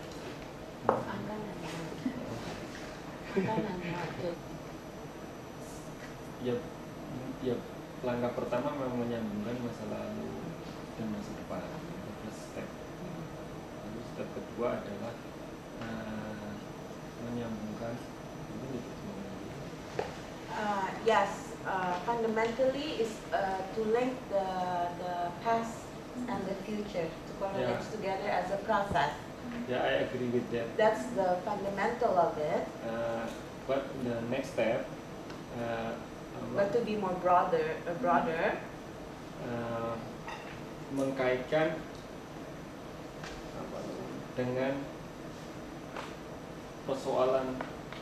ya, ya, langkah pertama memang menyambungkan masa lalu dan masa depan, itu step. Lalu step kedua adalah uh, menyambungkan ini uh, yes, uh, fundamentally is uh, to link the the past and the future, to connect yeah. together as a process. Yeah, I agree with that. That's the fundamental of it. Uh, but the next step, uh, but to be more broader, uh, broader, uh, mengkaitkan apa, dengan persoalan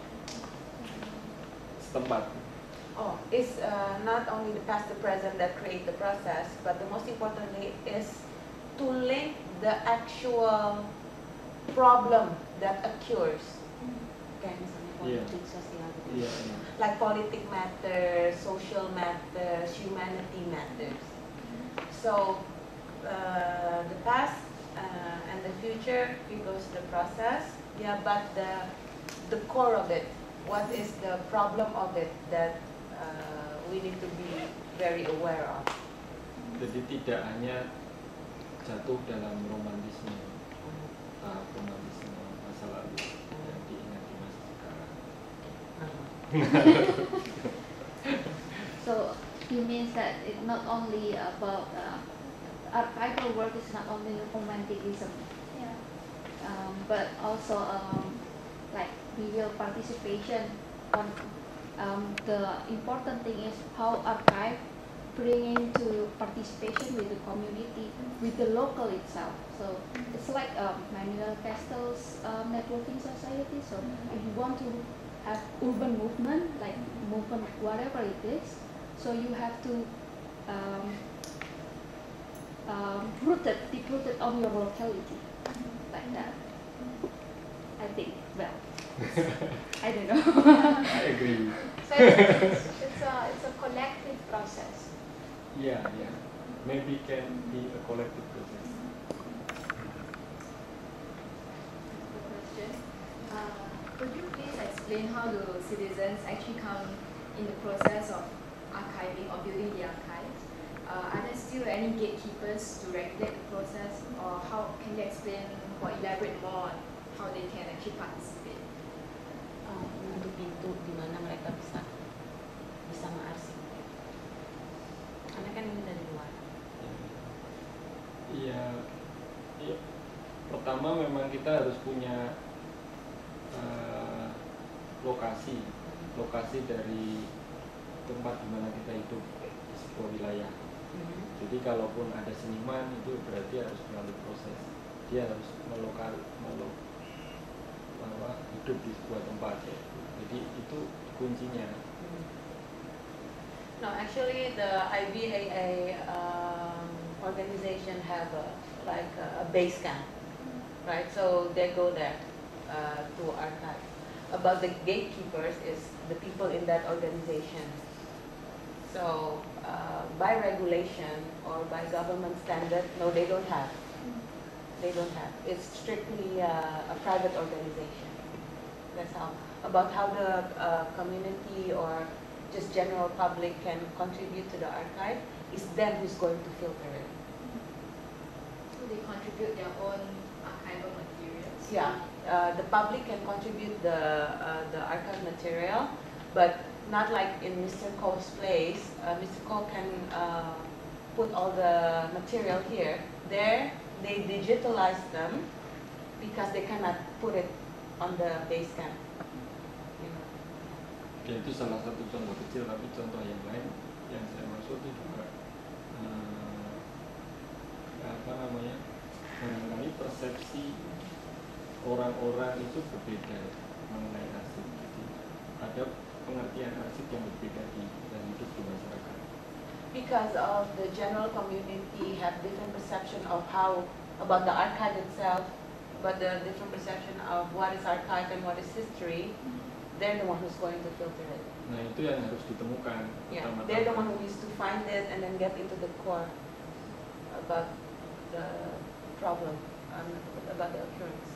setempat. Oh, it's uh, not only the past, the present that create the process, but the most importantly is to link the actual problem that occurs. Okay, misalnya politik, sosial, gitu. Yeah, yeah. Like politic matters, social matters, humanity matters. So uh, the past uh, and the future, it goes to the process. Yeah, but the the core of it, what is the problem of it that uh, we need to be very aware of. Jadi tidak hanya jatuh dalam romantisme, tahap romantisme masa lalu yang diingat di masa sekarang. So it means that it's not only about uh, archival work is not only romanticism, yeah. um, but also um, like real participation. On um, the important thing is how archive bring into participation with the community, with the local itself. So it's like um, Manuel Castell's um, networking society. So if you want to have urban movement, like movement whatever it is, so you have to um, um, rooted, deep rooted on your locality, like that. I think, well, I don't know. I agree. So it's, it's, a, it's a collective process. Yeah, yeah. Maybe can be a collective process. Question. Uh, could you please explain how do citizens actually come in the process of archiving or building the archives? Uh, are there still any gatekeepers to regulate the process, or how can you explain or elaborate more on how they can actually participate? Uh, untuk pintu di mana mereka bisa bisa mengarsip. Karena kan ini dari luar. Iya, iya. Pertama memang kita harus punya uh, lokasi, lokasi dari tempat di mana kita hidup di sebuah wilayah. Mm-hmm. Jadi kalaupun ada seniman itu berarti harus melalui proses. Dia harus melokal, melok, bahwa hidup di sebuah tempat. Ya. Jadi itu kuncinya. No, actually the I V A A um, organization have a, like a, a base camp, right? So they go there uh, to archive. About the gatekeepers is the people in that organization. So uh, by regulation or by government standard, no, they don't have. They don't have. It's strictly uh, a private organization. That's how. About how the uh, community or just general public can contribute to the archive, it's them who's going to filter it. So they contribute their own archival materials? Yeah, uh, the public can contribute the, uh, the archive material, but not like in Mister Koh's place. Uh, Mister Koh can uh, put all the material here. There, they digitalize them because they cannot put it on the base camp. You know. Ya, itu salah satu contoh kecil, tapi contoh yang lain yang saya maksud itu juga eh, apa namanya, barangkali persepsi orang-orang itu berbeda mengenai arsip. Jadi ada pengertian arsip yang berbeda di dan hidup di masyarakat. Because of the general community have different perception of how about the archive itself, but the different perception of what is archive and what is history. They're the one who's going to filter it. Nah, itu yang harus ditemukan. Yeah, they're the one who needs to find it and then get into the core about the problem, um, about the occurrence.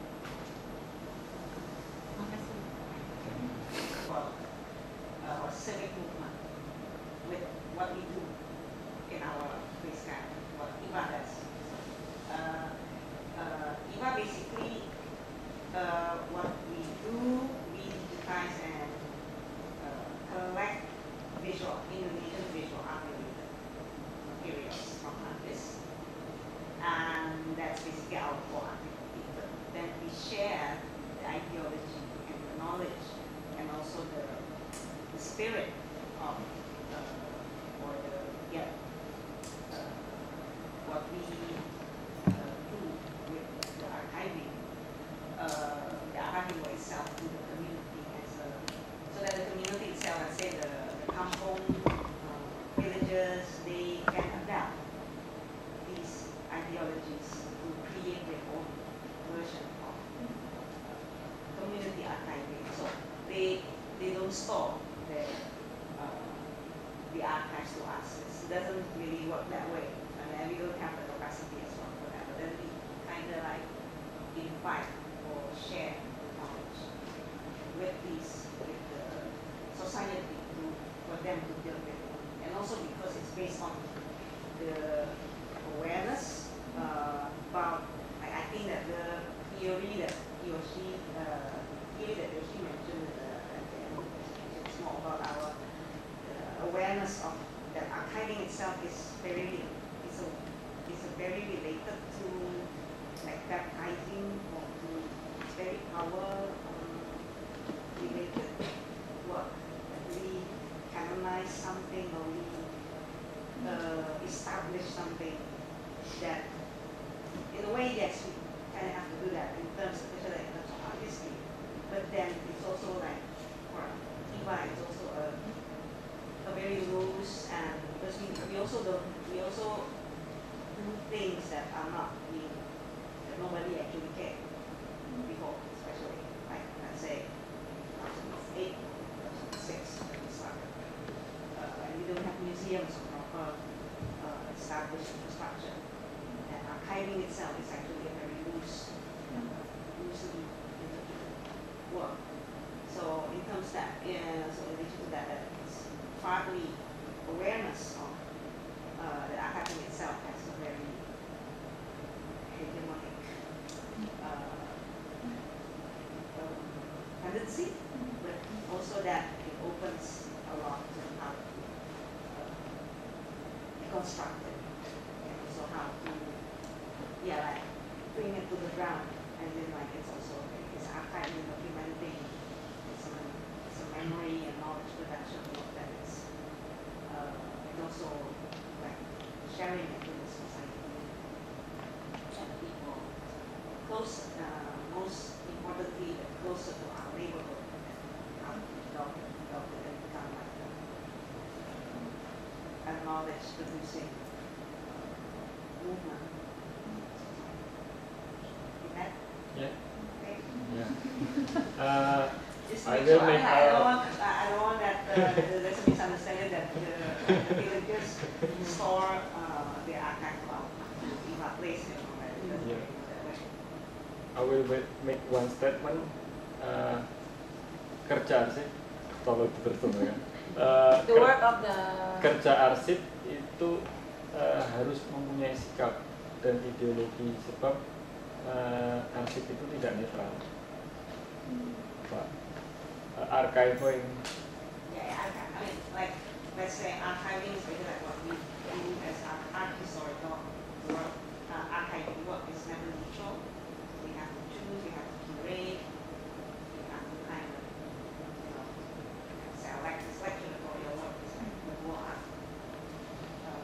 Well, our civic movement with what we do in our place camp, what I V A A does. Uh, uh, I V A A basically, uh, what we do, and uh, collect visual, Indonesian visual art materials from artists. And that's basically our core activity. But then we share the ideology and the knowledge and also the, the spirit of, uh, or the, yeah, uh, what we uh, do with the archiving, uh, the archiving itself to the community. So that the community itself, let's say the, the kampong, uh, villages, they can adapt these ideologies to create their own version of uh, community archiving. So they they don't store their, uh, the archives to us. It doesn't really work that way. I mean, we don't have the capacity as well for that. But then we kind of like invite or share knowledge with these society to, for them to deal with. And also because it's based on the awareness uh, about, I, I think that the theory that Yoshi, uh, theory that Yoshi mentioned uh, at the end of the presentation, it's more about our uh, awareness of that archiving itself is very, it's a, it's a very related to like baptizing or to, it's very power um, related work. We canonize something or we uh, establish something that, in a way, yes, we kind of have to do that in terms, especially in terms of art history. But then it's also like, for I V A A, it's also a, a very loose, and because we, we also don't, we also do things that are not being, that nobody actually cared before, especially like let's say two thousand eight. Six, when we started. Uh, and we don't have museums or proper uh, established infrastructure. And archiving itself is actually a very loose, uh, loosely interpreted work. So in terms that, yeah, so in addition to that, that it's partly awareness of uh, the archiving itself has a very hegemonic uh, um, tendency, but also that opens a lot to how to uh, construct it, and also how to, yeah, like bring it to the ground, and then like it's also it's archiving, documenting, it's a, it's a memory and knowledge production work that is, uh, and also like sharing it with the society and people close, uh, most importantly, closer to our neighborhood, and how to develop it. And become like a, a knowledge producing uh, movement. That? Yeah. Okay. Yeah. Uh, Just I make will sure make. I, I don't Uh, want I don't want that uh, there's a misunderstanding that the place, you know, right? It doesn't Yeah. really that way. I will make one statement. Uh, kerja arsip, tolong dipertemukan. Uh, The work of the kerja arsip itu uh, harus mempunyai sikap dan ideologi sebab uh, arsip itu tidak netral. Pak, uh, archiving. Yeah, yeah, I, I mean, like, let's say archiving is really like what we do as art, art historical work. Uh, archiving work is never neutral. We have to choose, we have to curate, we have to kind of, you know, select, select curatorial work is like the more art. Uh,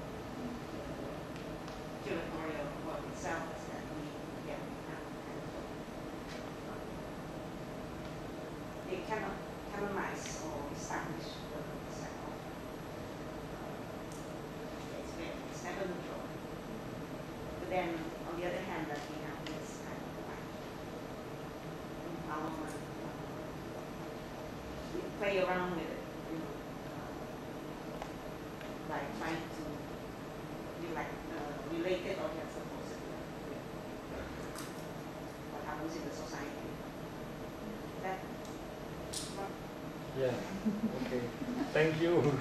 curatorial work itself is that we get kind of, kind of they cannot canonize or establish the set of uh, it's, very- it's never neutral. But then on the other hand, that we have this kind of like empowerment, uh, we play around with it, you know, uh, like trying to be like uh, related or get supposed to be with what happens in the society. That Yeah. Okay. Thank you. Uh,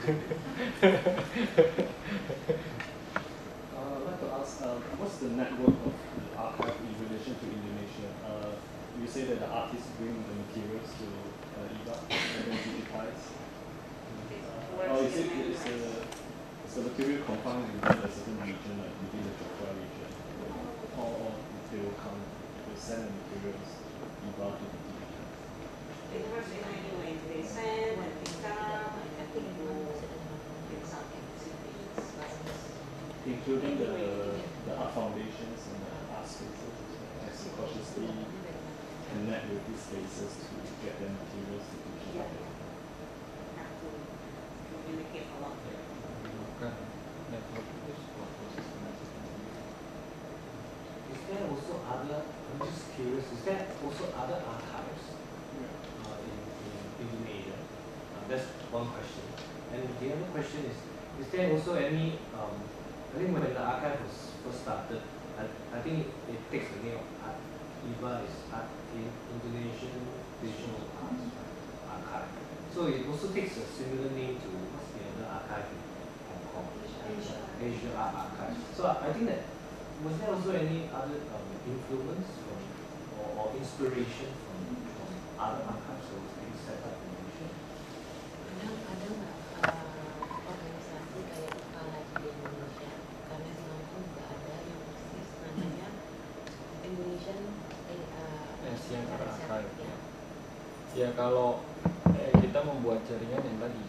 I'd like to ask, uh, what's the network of the archive in relation to Indonesia? Uh, you say that the artists bring the materials to uh, I V A and then digitize. Uh, or is it is the, is the material confined within a certain region, like within the Yogyakarta region? Or, or they will come, they will send the materials to I V A to be digitized? It has been anyway, they send and they come and then people get some activities, Including the, the art foundations and the art spaces, as you cautiously connect with these spaces to get their materials to be yeah, digitized. have to communicate a lot. Bukan network itu sebuah proses penelitian. Is there also other, I'm just curious, is there also other archives uh, in, in Indonesia? Uh, that's one question. And the other question is, is there also any, um, I think when the archive was first started, I, I think it, it takes the name of art. I V A is Art in Indonesian Visual Art Archive. So it also takes a similar name to what's the other archive in Hong Kong? Asia. Asia Art Archive. So I, I think that, was there also any other um, influence from, or, or inspiration from, from other archives that was being set up in Indonesia? Ada ada nggak uh, organisasi kayak I V A A di Indonesia? Karena di Lampung nggak ada yang persis namanya Indonesian eh, uh, Asian Art Asian, Archive. ya. Ya kalau eh, kita membuat jaringan yang tadi.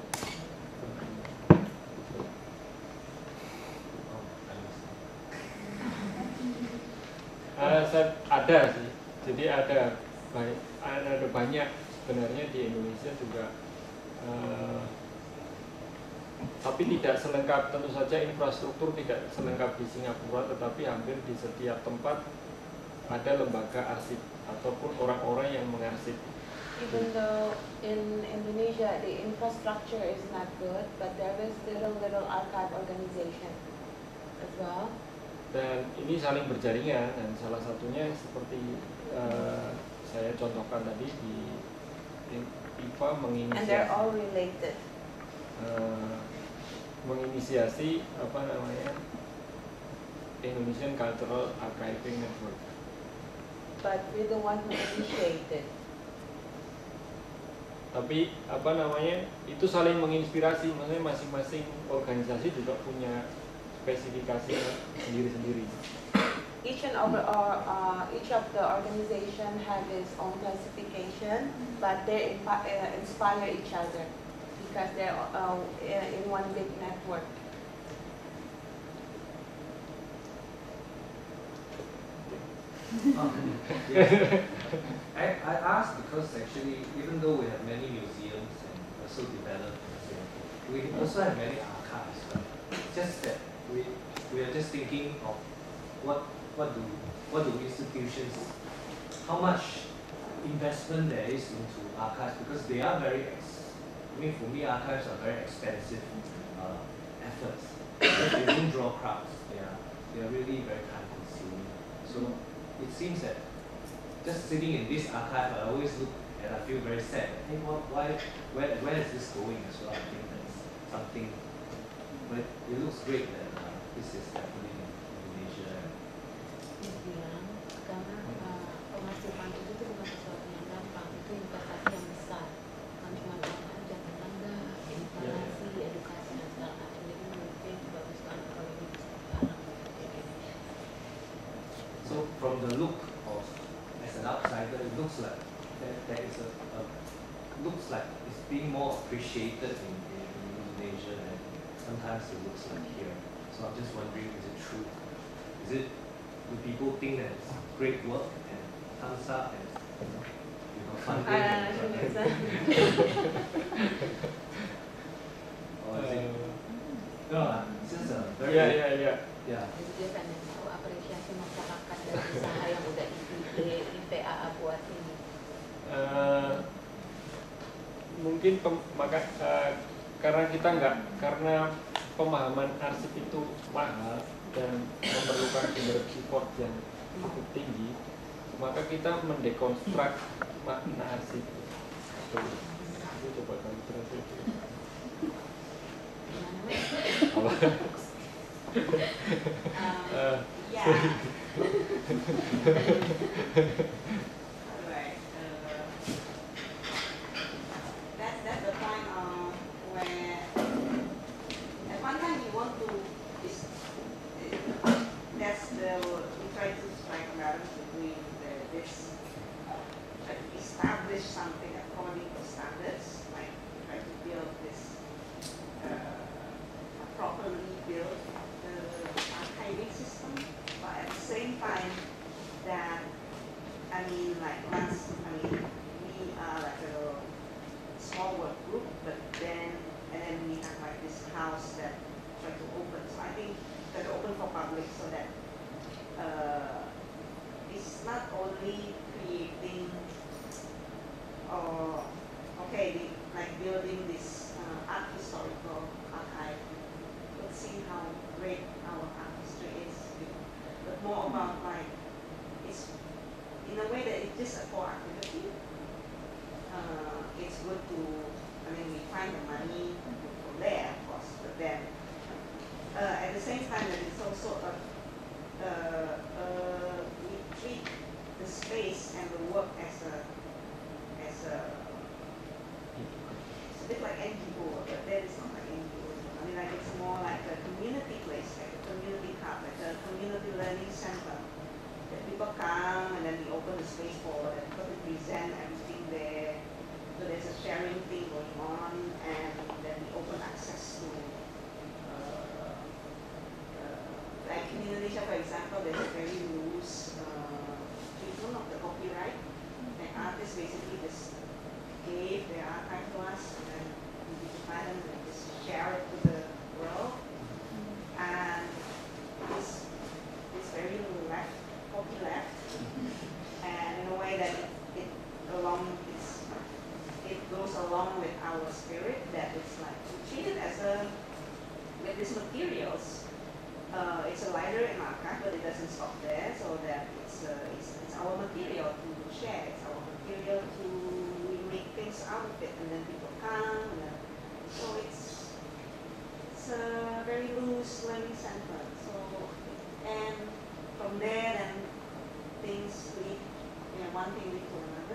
Uh, saya ada sih, jadi ada baik, ada banyak sebenarnya di Indonesia juga, uh, tapi tidak selengkap, tentu saja infrastruktur tidak selengkap di Singapura, tetapi hampir di setiap tempat ada lembaga arsip ataupun orang-orang yang mengarsip. Even though in Indonesia the infrastructure is not good, but there is little little archive organization as well. Dan ini saling berjaringan, dan salah satunya seperti uh, saya contohkan tadi di I V A And they're menginisiasi, all related. uh, menginisiasi apa namanya Indonesian Cultural Archiving Network. But we're the one who initiated. Tapi apa namanya itu saling menginspirasi, maksudnya masing-masing organisasi juga punya spesifikasi sendiri-sendiri. Each and over, or, uh, each of the organization have its own classification, but they impi- uh, inspire each other because they're uh, in one big network. Um, yeah. I, I asked because actually, even though we have many museums and are so developed in Singapore, we also have many archives. Right? Just that we we are just thinking of what what do what do institutions, how much investment there is into archives, because they are very. Ex, I mean, for me, archives are very expensive uh, efforts. Because they don't draw crowds. They are they are really very time consuming. So it seems that just sitting in this archive, I always look and I feel very sad. I think, well, why, where, where is this going as well? I think that's something, but it looks great that uh, this is happening in Indonesia. Dia bilang karena uh, pengasuhan itu tuh bukan sesuatu yang gampang, itu investasi yang besar, bukan cuma uang aja, tenaga, instalasi, edukasi dan segala macam. Jadi mungkin bagus banget kalau ini bisa digarap. So from the look of as an outsider, it looks like that there is a, a looks like it's being more appreciated in, in, in Indonesia and sometimes it looks like here. So I'm just wondering, is it true? Is it, do people think that it's great work and thumbs up and you know funding? Ah, and bisa. Or is it? No, uh, it's just a very Yeah, yeah, yeah. yeah. Jadi dia pengen tahu apresiasi masyarakat dari usaha yang udah I V A A buat ini. Uh, mungkin pem, maka uh, karena kita nggak karena pemahaman arsip itu mahal dan memerlukan sumber support yang cukup tinggi, maka kita mendekonstruk makna arsip. Aku coba kamu translate. Um, Uh, yeah. Alright. Uh, that's that's the point uh, where at one time we want to is uh, that's the we try to strike a balance between the, this uh, establish something according to standards, like try to build this uh, properly built archiving system, but at the same time that I mean like once I mean we are like a small work group, but then and then we have like this house that try to open. So I think try to open for public so that uh, it's not only creating or okay the, like building this uh, art historical archive, but seeing how great our art history is, but more about like it's in a way that it's just a core activity. Uh, it's good to, I mean, we find the money from there, of course, but then uh, at the same time that it's also a, uh, uh, we treat the space and the work as a as a it's a bit like N G O, but that is not like N G O. I mean, like it's more like a community place, like a community hub, like a community learning center. That people come and then we open the space for them, people to present everything there. So there's a sharing thing going on, and then we open access to, uh, uh, like in Indonesia, for example, there's a very loose uh, treatment of the copyright. The artists basically just gave their archive to us, and then we digitize them and just share it to the world. And this this very left, copy left, and in a way that it, it along it's it goes along with our spirit that it's like we treat it as a with these materials. Uh, it's a lighter in archive, but it doesn't stop there. So that it's uh, it's, it's our material to share. It's our material to we make things out of it, and then people come. And then, so it's it's a very loose learning center. So and from there, then things lead, you know, one thing lead to another.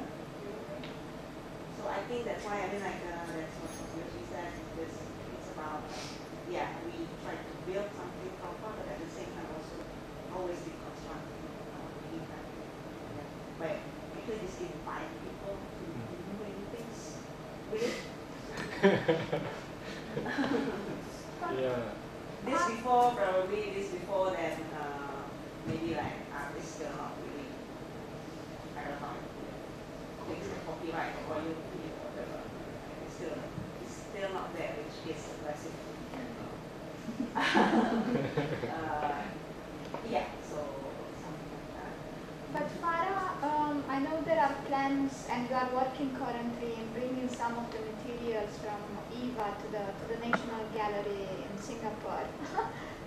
So I think that's why I mean like uh, that's what Yoshi said. It's, it's about yeah we try to build something proper, but at the same time also always be constructive. Uh, but actually just invite people to do many things with it. Yeah. This before probably this before then uh, maybe like artists still not really I don't know things like copyright or royalty or whatever. It's still it's still not there, which is aggressive. uh, yeah, so something like that. But Farah, um, I know there are plans, and you are working currently in bringing some of the materials from I V A to the to the National Gallery in Singapore.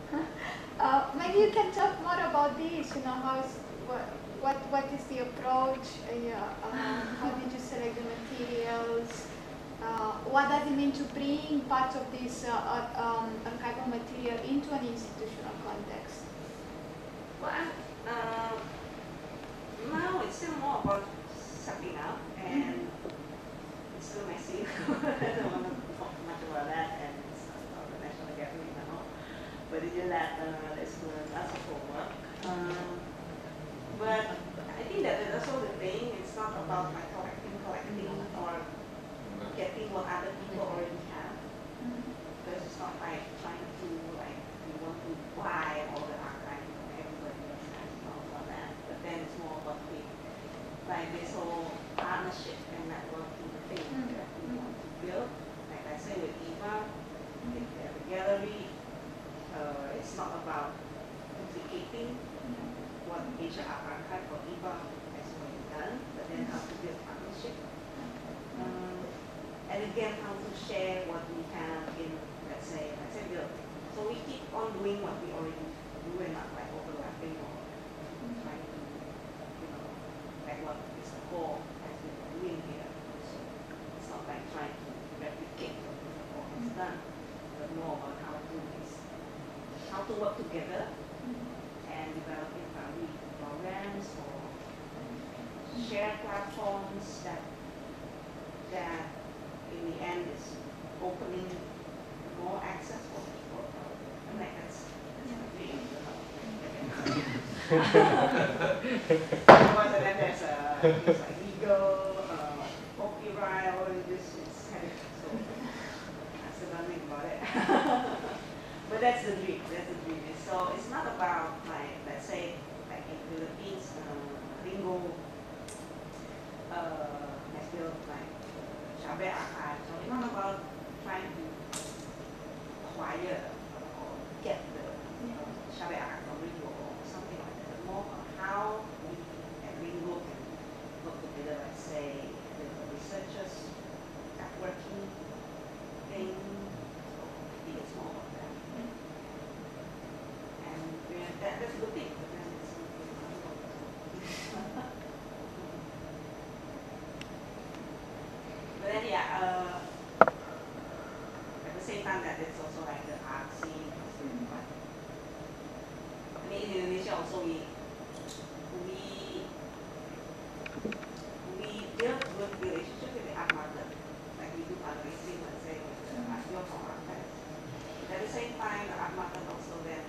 uh, maybe you can talk more about this. You know, how is, what what what is the approach? Uh, yeah, um, how did you select the materials? Uh, what does it mean to bring parts of this uh, uh, um, archival material into an institutional context? Well, I'm, uh, now it's still more about setting up, and mm-hmm. it's still messy. I don't want to talk much about that, and it's not the National Gallery now. But it is that uh, there's lots of homework. Um, but I think that is also the thing. It's not about like collecting, collecting, or getting what other people already have. Mm-hmm. Because it's not like trying to like you want to buy all the archive from everybody else has, not about that. But then it's more about the like this whole partnership and networking thing mm-hmm. that we want to build. Like I say with Eva, mm-hmm. at the gallery, uh, it's not about duplicating mm-hmm. what Asia Art Archive or Eva has already done, but then how to build partnership. Mm-hmm. um, And again, how to share what we have in, let's say, let's say build. So we keep on doing what we already do and not like overlapping or trying to, you know, like what Mister Koh has been doing here. So it's not like trying to replicate what Mister Koh has done, but more about how to is how to work together and developing family programs or share platforms that that. in the end is opening more access for people. I'm like, that's, that's my dream. But then there's a, there's like legal, uh, copyright, all of this is kind of, so I still don't think about it. But that's the dream, that's the dream. So it's not about like, let's say, like in Philippines, uh, Ringo, uh, has built like Cabe Archive, so it's not about trying to acquire or get the you know, Cabe Archive from Ringo or something like that, more on how we at Ringo can work together, let's say, the researchers, networking thing, so I think it's more about that. And yeah, that, that's a good thing, but then it's But then, yeah, uh, at the same time that it's also like the art scene. Mm-hmm. I mean, in Indonesia also we we we build good relationship with the art market, like we do fundraising, let's say, with the art field from archives. At the same time, the art market also then,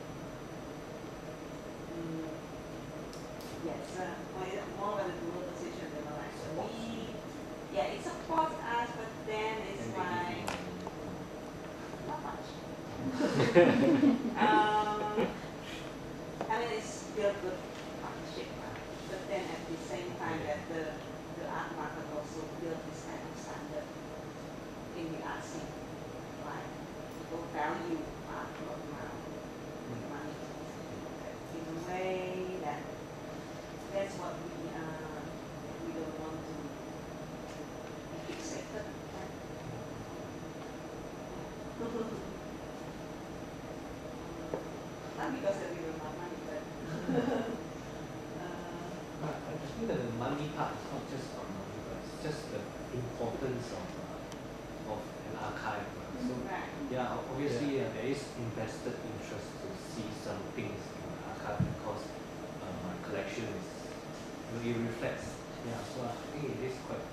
um, yes, uh, more of a dual position than like so we. Yeah, it supports us, but then it's like not much. um, I mean, it's built good partnership, but then at the same time that the the art market also built this kind of standard in the art scene, like people value art a lot now, money in a way that that's what we uh, we don't want to. Accepted. Not because that we don't have money, but uh, I think that the money part is not just about money, but it's just the importance of uh, of an archive. Right? So right. yeah, obviously yeah. Uh, there is invested interest to see some things in the archive because uh, my collection is you know, it reflects. Yeah, so I think it is quite.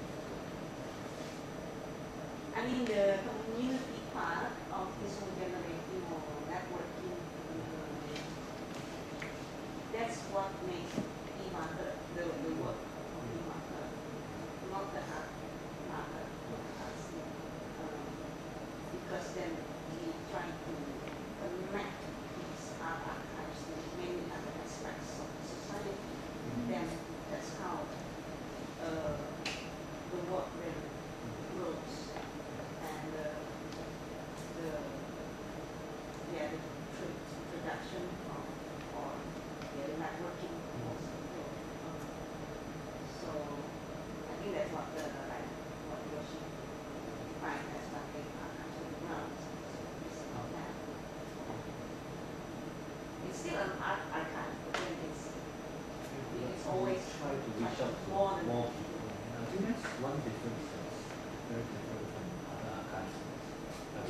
I mean, the community part of this whole generating or networking, um, that's what makes e-market, the, the work of e-market, not the art market, not the art scene. Um, because then we try to connect these art archives to many other aspects of the society. Mm-hmm. Then that's how uh, the work really grows. And uh, the yeah the production of or yeah, the networking also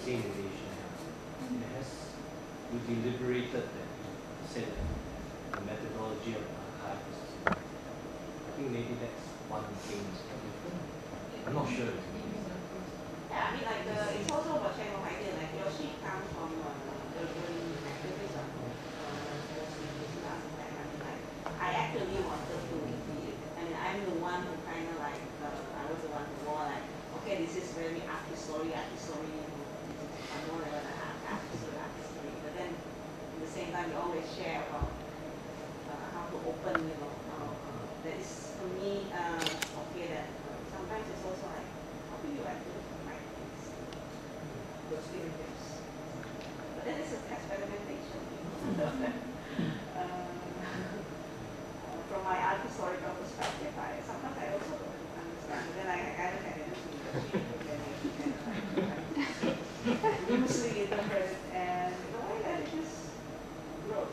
say innovation. It has, we deliberated that, said that the methodology of the archive is, I think maybe that's one thing is quite different. I'm not sure. Yeah, I mean, like, the, it's also about sharing of idea. Like, Yoshi comes from uh, urban activism. Uh, I mean, like, I actually wanted to be, I mean, I'm the one who kind of like, uh, I was the one who more like, okay, this is very art history, art history, I'm more than an art, art history, art history. But then, at the same time, we always share about uh, how to open, you know, how, uh, that is, for me, uh, okay, that uh, sometimes it's also like, how do you actually write things, those fingertips? But then it's an experimentation, you know. uh, from my art historical perspective, I sometimes I also don't understand. But then I, I kind of kind of see the then I kind of like loosely interpret, and in a way that it just wrote.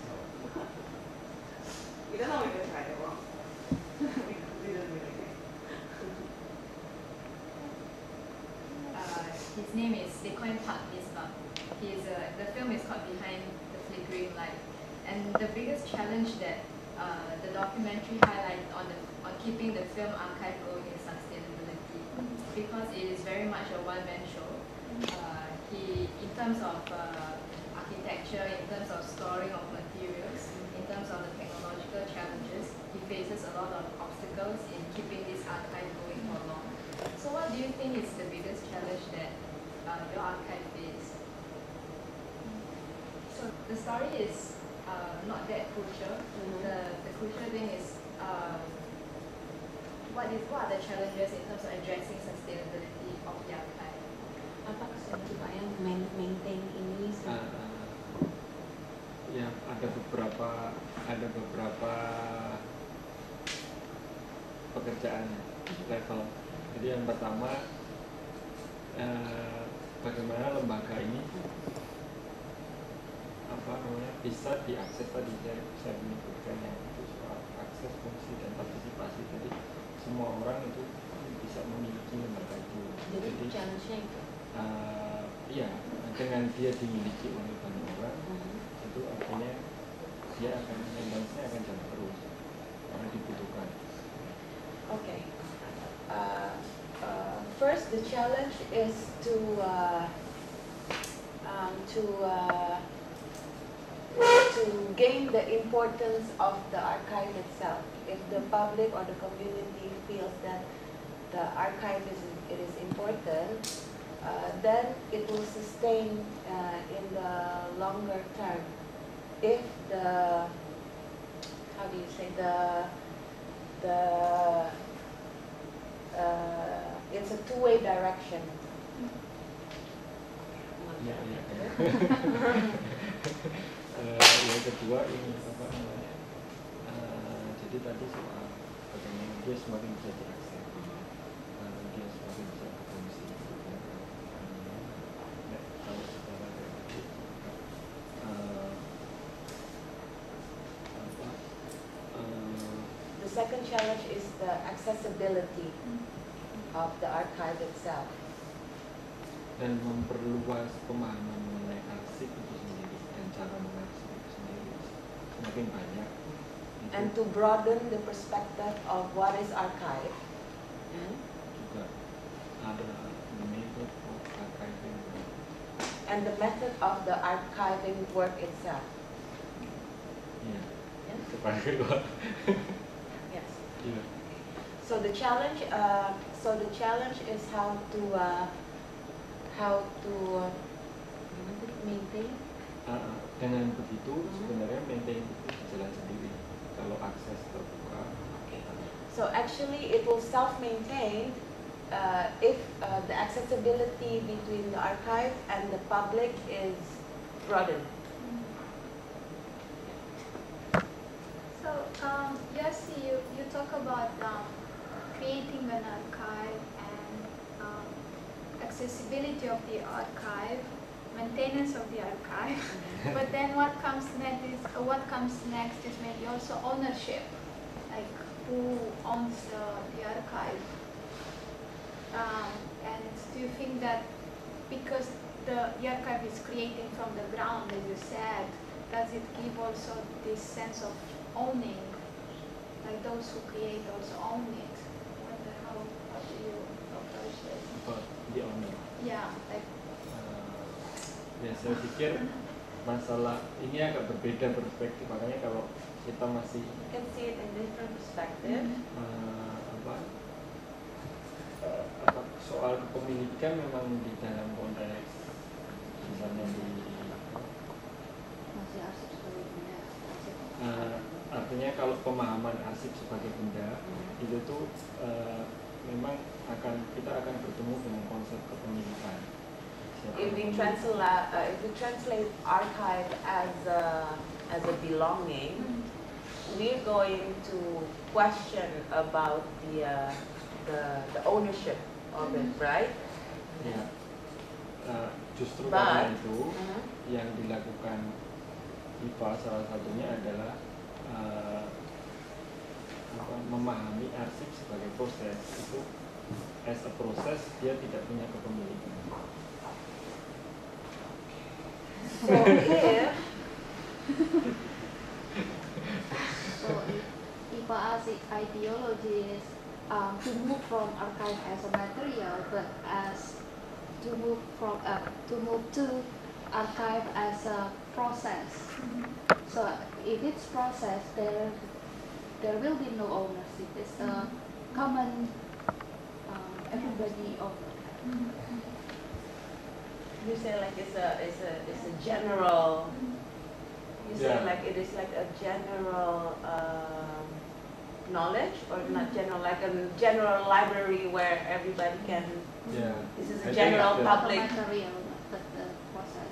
We don't know if it's right or wrong. we, we don't really know. Uh, his name is, they call him Park Misbah. He is a, the film is called Behind the Flickering Light. And the biggest challenge that uh, the documentary highlighted on, the, on keeping the film archive going is sustainability. Because it is very much a one-man show. Uh, he, in terms of uh, architecture, in terms of storing of materials, in terms of the technological challenges, he faces a lot of obstacles in keeping this archive going for long. So what do you think is the biggest challenge that uh, your archive faces? So the story is uh, not that crucial. Mm-hmm. The the crucial thing is uh, what is what are the challenges in terms of addressing sustainability of the archive? Apa kesulitan Pak yang maintain ini? Uh, ya ada beberapa ada beberapa pekerjaan level. Jadi yang pertama eh, bagaimana lembaga ini apa namanya bisa diakses tadi saya saya menyebutkan yang itu soal akses, fungsi dan partisipasi. Jadi semua orang itu bisa memiliki lembaga itu. Jadi, Jadi challenge-nya itu. Uh, iya, dengan dia dimiliki oleh banyak orang, uh-huh. itu artinya dia akan maintenance-nya akan jalan terus karena dibutuhkan. Okay. Uh, uh, first, the challenge is to uh, um, to uh, to gain the importance of the archive itself. If the public or the community feels that the archive is it is important, uh, then it will sustain uh, in the longer term. If the how do you say the the uh, it's a two-way direction. Ya, ya. uh, yang kedua ini apa namanya? Uh, jadi tadi soal bagaimana dia semakin bisa diakses, uh, dia semakin bisa berfungsi. Nah, kalau secara relatif, uh, apa? Uh, the second challenge is the accessibility of the archive itself. Dan memperluas pemahaman mengenai arsip itu sendiri dan cara mengarsip itu sendiri semakin banyak. And to broaden the perspective of what is archive. Hmm? Juga ada the method of archiving. And the method of the archiving work itself. Iya. Yeah. Sepakai dua. Yes. Iya. So the challenge, uh, so the challenge is how to. Uh, how to uh, maintain. Uh, dengan begitu mm-hmm. sebenarnya maintain itu jalan sendiri kalau akses terbuka. Okay. So actually it will self-maintain uh, if uh, the accessibility between the archive and the public is broadened. So um, Yoshi, you, you talk about um, creating an archive and um, accessibility of the archive, maintenance of the archive, but then what comes next is uh, what comes next is maybe also ownership, like who owns the, the archive, um, and do you think that because the archive is creating from the ground, as you said, does it give also this sense of owning, like those who create also own it? I wonder how, how do you approach this? About the owner. Yeah, like. Uh, ya saya pikir masalah ini agak berbeda perspektif, makanya kalau kita masih You can see it in different perspective. uh, apa, uh, apa soal kepemilikan memang di dalam konteks misalnya di masih arsip sebagai benda, arsip. uh, artinya kalau pemahaman arsip sebagai benda hmm. itu tuh uh, memang akan kita akan bertemu dengan konsep kepemilikan. If we translate, uh, if we translate archive as a, as a belonging, mm. we're going to question about the uh, the, the ownership of mm. it, right? Ya, uh, justru But, karena itu uh -huh. yang dilakukan I V A salah satunya adalah uh, apa, memahami arsip sebagai proses. Itu as a proses dia tidak punya kepemilikan. So here, so I V A A's ideology is um, to move from archive as a material, but as to move from uh, to move to archive as a process. Mm-hmm. So if it's process, there there will be no ownership. It's a common um, everybody owner. Mm-hmm. You say like it's a it's a it's a general. You say Yeah. like it is like a general um, knowledge, or not general, like a general library where everybody can. Yeah. This is I a general think, public. Material, but the process,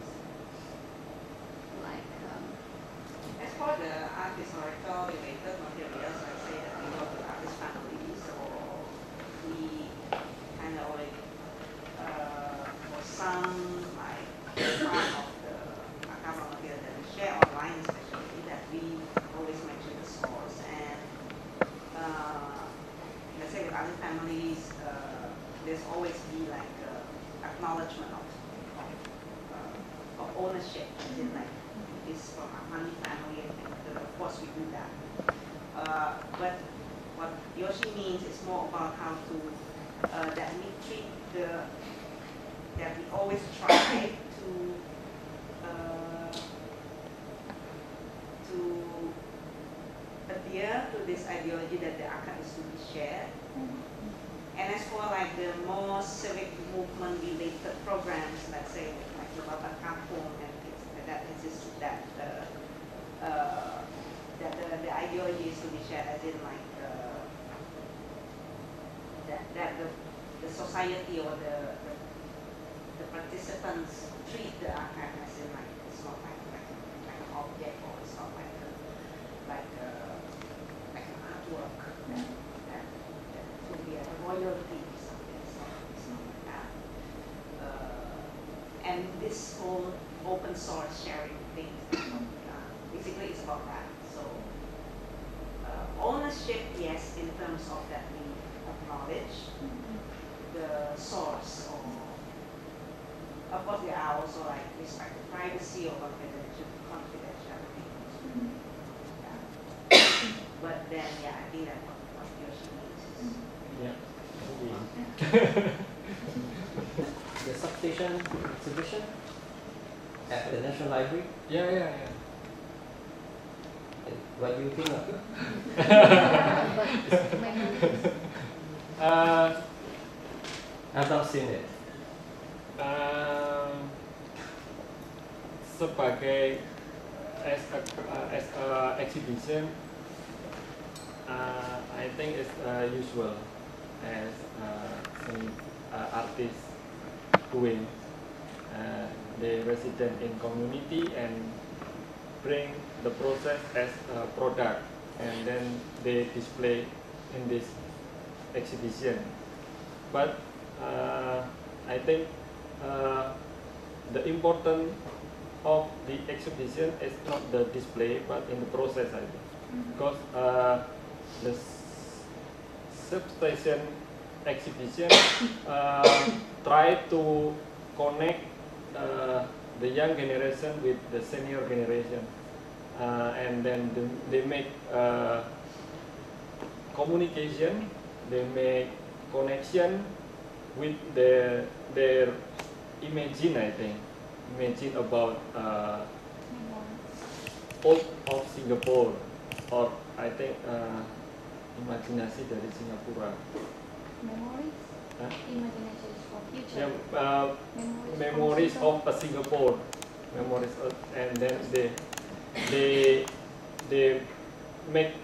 like. Um, As for the art historical related materials, I say that we go to artist families, or we kind of like uh, for some like part of the archival material that we share online, especially that we always mention the source. And uh, let's say with artist families, uh, there's always be like uh, acknowledgement of of, uh, of ownership, as in like this from our money family, and uh, of course we do that. Uh, but what Yoshi means is more about how to uh, that we treat the that we always try to uh, to adhere to this ideology that the archive is to be shared. And as for like the more civic movement related programs, let's say like the Babat Kampung and things like that, it's just that uh, uh, that the, the ideology is to be shared, as in like uh, that that the the society or the, the the participants treat the archive as in like it's not like like, like an object, or it's not like a, like a, like an artwork that that that would be a royalty or something. It's not it's not like that. Uh, and this whole open source sharing thing, uh, basically it's about that. So uh, ownership, yes, in terms of that we acknowledge the source, or of course there are also like respect to privacy or confidential confidentiality. Mm-hmm. Yeah. But then yeah, I think that what, what Yoshi means is Yeah. The substation exhibition at the National Library. Yeah, yeah, yeah. What do you think of it? uh, I've not seen it. Uh, sebagai as a, uh, as a exhibition, uh, I think it's uh, usual as uh, some uh, artists doing. Uh, they resident in community and bring the process as a product, and then they display in this exhibition. But uh, I think uh, the important of the exhibition is not the display, but in the process, I think. Mm-hmm. Because uh, the substation exhibition uh, try to connect uh, the young generation with the senior generation, uh, and then the, they make uh, communication, they make connection with their their imagine, I think, imagine about uh, old of Singapore, or I think uh, imajinasi dari Singapura. Memories? Huh? Imagination is for future. Yeah, uh, memories, memories of a Singapore, memories, of, and then they they they make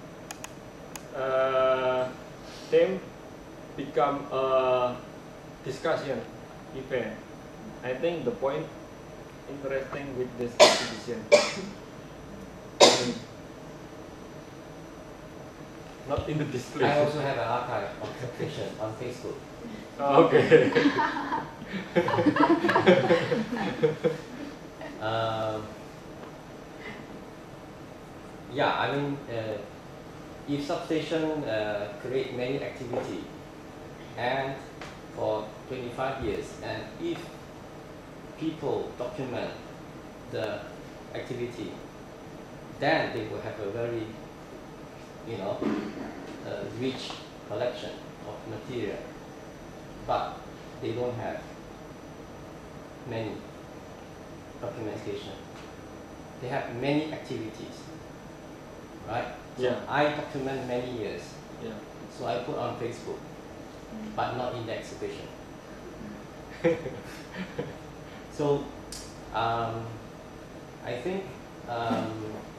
uh, them become a discussion event. I think the point interesting with this exhibition. Not in the display. I also have an archive of substation on Facebook. Oh, okay. um, yeah, I mean, uh, if substation uh, create many activity, and for twenty-five years, and if people document the activity, then they will have a very, you know, uh, rich collection of material. But they don't have many documentation. They have many activities, right? So yeah. I document many years. Yeah. So I put on Facebook, but not in the exhibition. So um, I think um,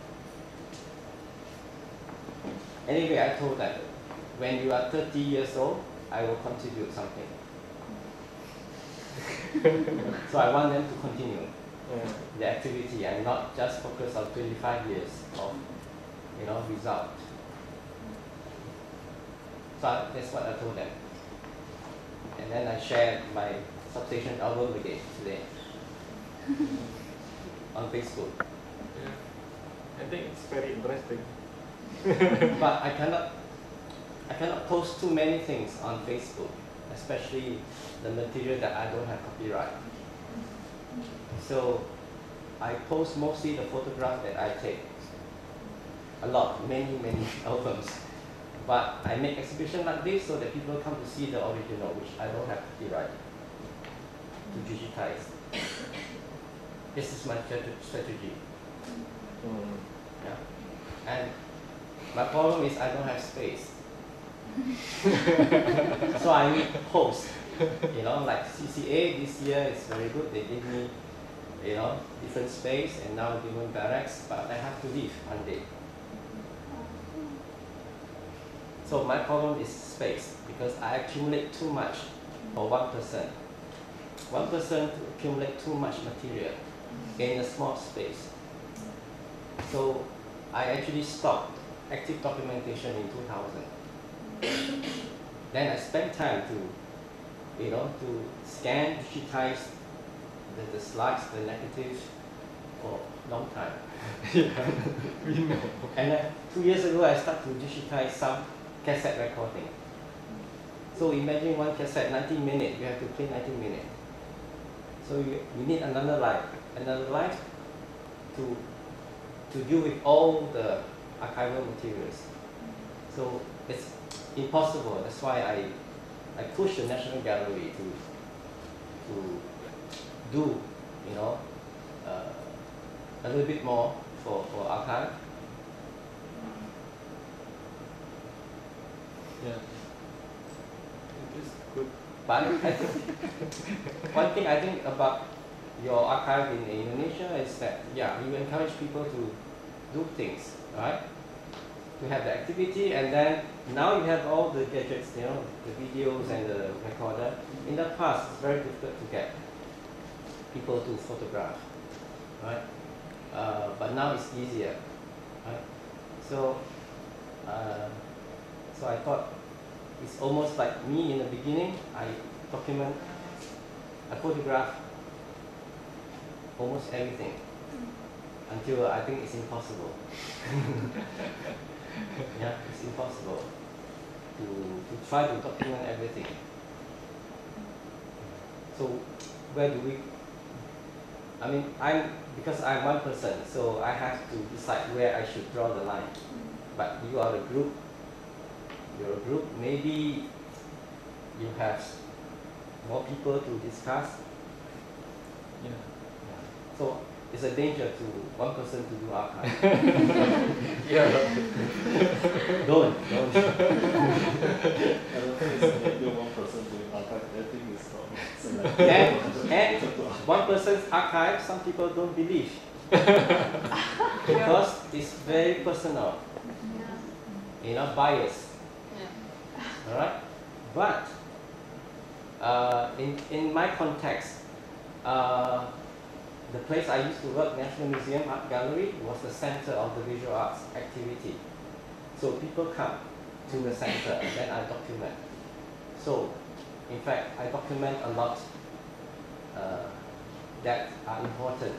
anyway, I told that when you are thirty years old, I will contribute something. So I want them to continue yeah. the activity and not just focus on twenty-five years of, you know, result. So I, that's what I told them. And then I shared my substation album again today on Facebook. Yeah. I think it's very interesting. But I cannot, I cannot post too many things on Facebook, especially the material that I don't have copyright. So I post mostly the photograph that I take. A lot, many, many albums. But I make exhibition like this so that people come to see the original, which I don't have copyright to digitize. This is my strategy. Mm. Yeah. And my problem is I don't have space. So I need hosts. You know, like C C A this year is very good. They give me, you know, different space, and now different barracks, but I have to leave one day. So my problem is space, because I accumulate too much for one person. One person to accumulate too much material in a small space. So I actually stopped active documentation in two thousand. Then I spent time to, you know, to scan, digitize the, the slides, the negatives for a long time. Yeah, we know. And uh, two years ago, I started to digitize some cassette recording. So imagine one cassette, ninety minutes, you have to play ninety minutes. So you, you need another life, another life to, to deal with all the archival materials. So it's impossible. That's why I, I push the National Gallery to, to do, you know, uh, a little bit more for, for archive. Yeah. It is good. But I think one thing I think about your archive in Indonesia is that, yeah, you encourage people to do things, right? To have the activity, and then now you have all the gadgets, you know, the videos and the recorder. In the past, it's very difficult to get people to photograph, right? Uh, but now it's easier, right? So, uh, so I thought it's almost like me in the beginning. I document, I photograph almost everything until I think it's impossible. Yeah, it's impossible to, to try to document everything. So where do we I mean, I'm, because I'm one person, so I have to decide where I should draw the line. But you are a group, you're a group, maybe you have more people to discuss. Yeah. Yeah. So it's a danger to one person to do archive. Yeah. don't, don't. I don't think it's only one person doing archive. I think it's not. And, and one person's archive, some people don't believe. Because it's very personal. You know, biased. Yeah. Alright? But uh, in, in my context, uh, the place I used to work, National Museum Art Gallery, was the center of the visual arts activity. So people come to the center and then I document. So, in fact, I document a lot uh, that are important.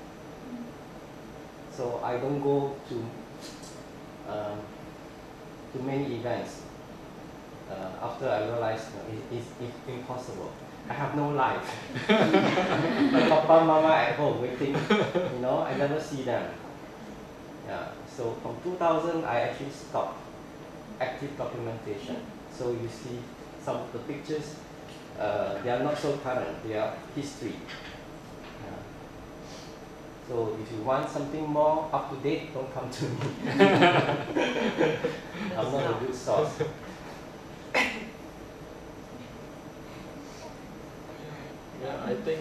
So I don't go to um, to many events. Uh, after I realized no, it, it's, it's impossible. I have no life. My papa, mama at home waiting. You know, I never see them. Yeah. So from two thousand, I actually stopped active documentation. So you see some of the pictures. Uh, they are not so current. They are history. Yeah. So if you want something more up to date, don't come to me. I'm not a good source. Yeah, I think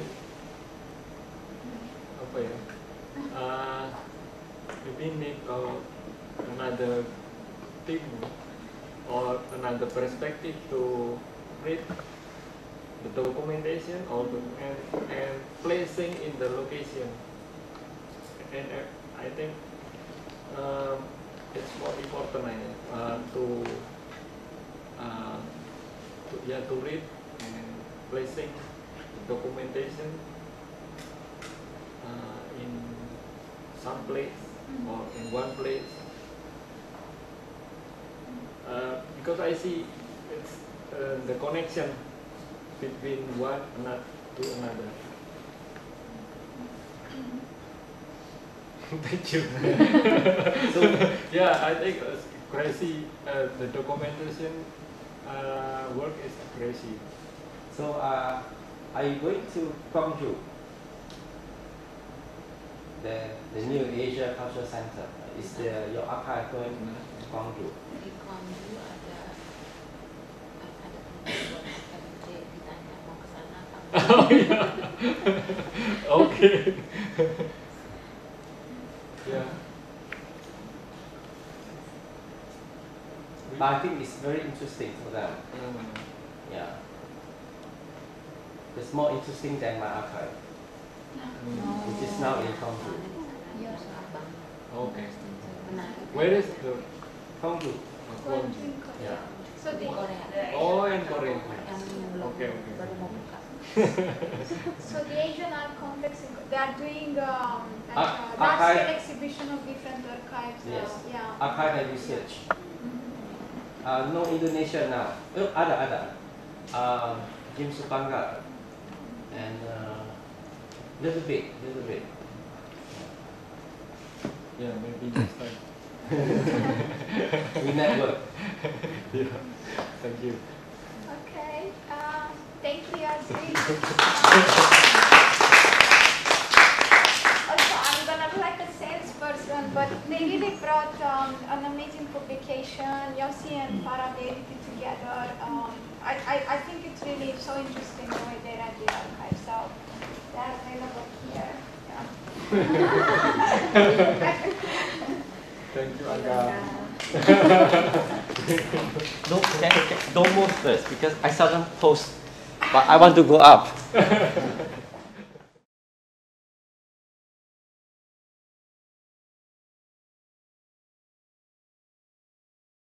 apa ya? Uh, maybe make uh, another thing or another perspective to read the documentation or the, and, and placing in the location. And uh, I think uh, it's more important uh, to uh, to yeah to read and placing documentation uh, in some place or in one place uh, because I see it's uh, the connection between one another to another. Thank you. So yeah, I think it's crazy. Uh, the documentation uh, work is crazy. So uh, are you going to Gwangju, the the new Asia Cultural Center? Is the your archive going to Gwangju? Di Gwangju ada ada teman M J ditanya mau ke sana apa? Oh yeah. Okay. Yeah. But I think it's very interesting for them. Mm. Yeah. It's more interesting than my archive, Mm. which is now in Gwangju. Okay. Where is the Gwangju? Gwangju? Yeah. So the Oh, in Korea. Okay, okay. so the Asian Art Complex, they are doing um, like Ar- a large archive. scale exhibition of different archives. Yes. Uh, yeah. Archive and research. Uh, no Indonesia now. Oh, ada ada. Uh, Jim Supanga and uh, little bit, little bit. Yeah, maybe next time. We network. Yeah. Thank you. Okay. Um, thank you, Arsip. Also, I'm gonna be like a salesperson, but they really brought um, an amazing publication. Yoshi and Farah, they did it together. Um, I, I, I think it's really so interesting the way they read the archive. So they're available here. Yeah. Thank you, Angga. Don't, can, can, don't move first because I seldom post, but I want to go up.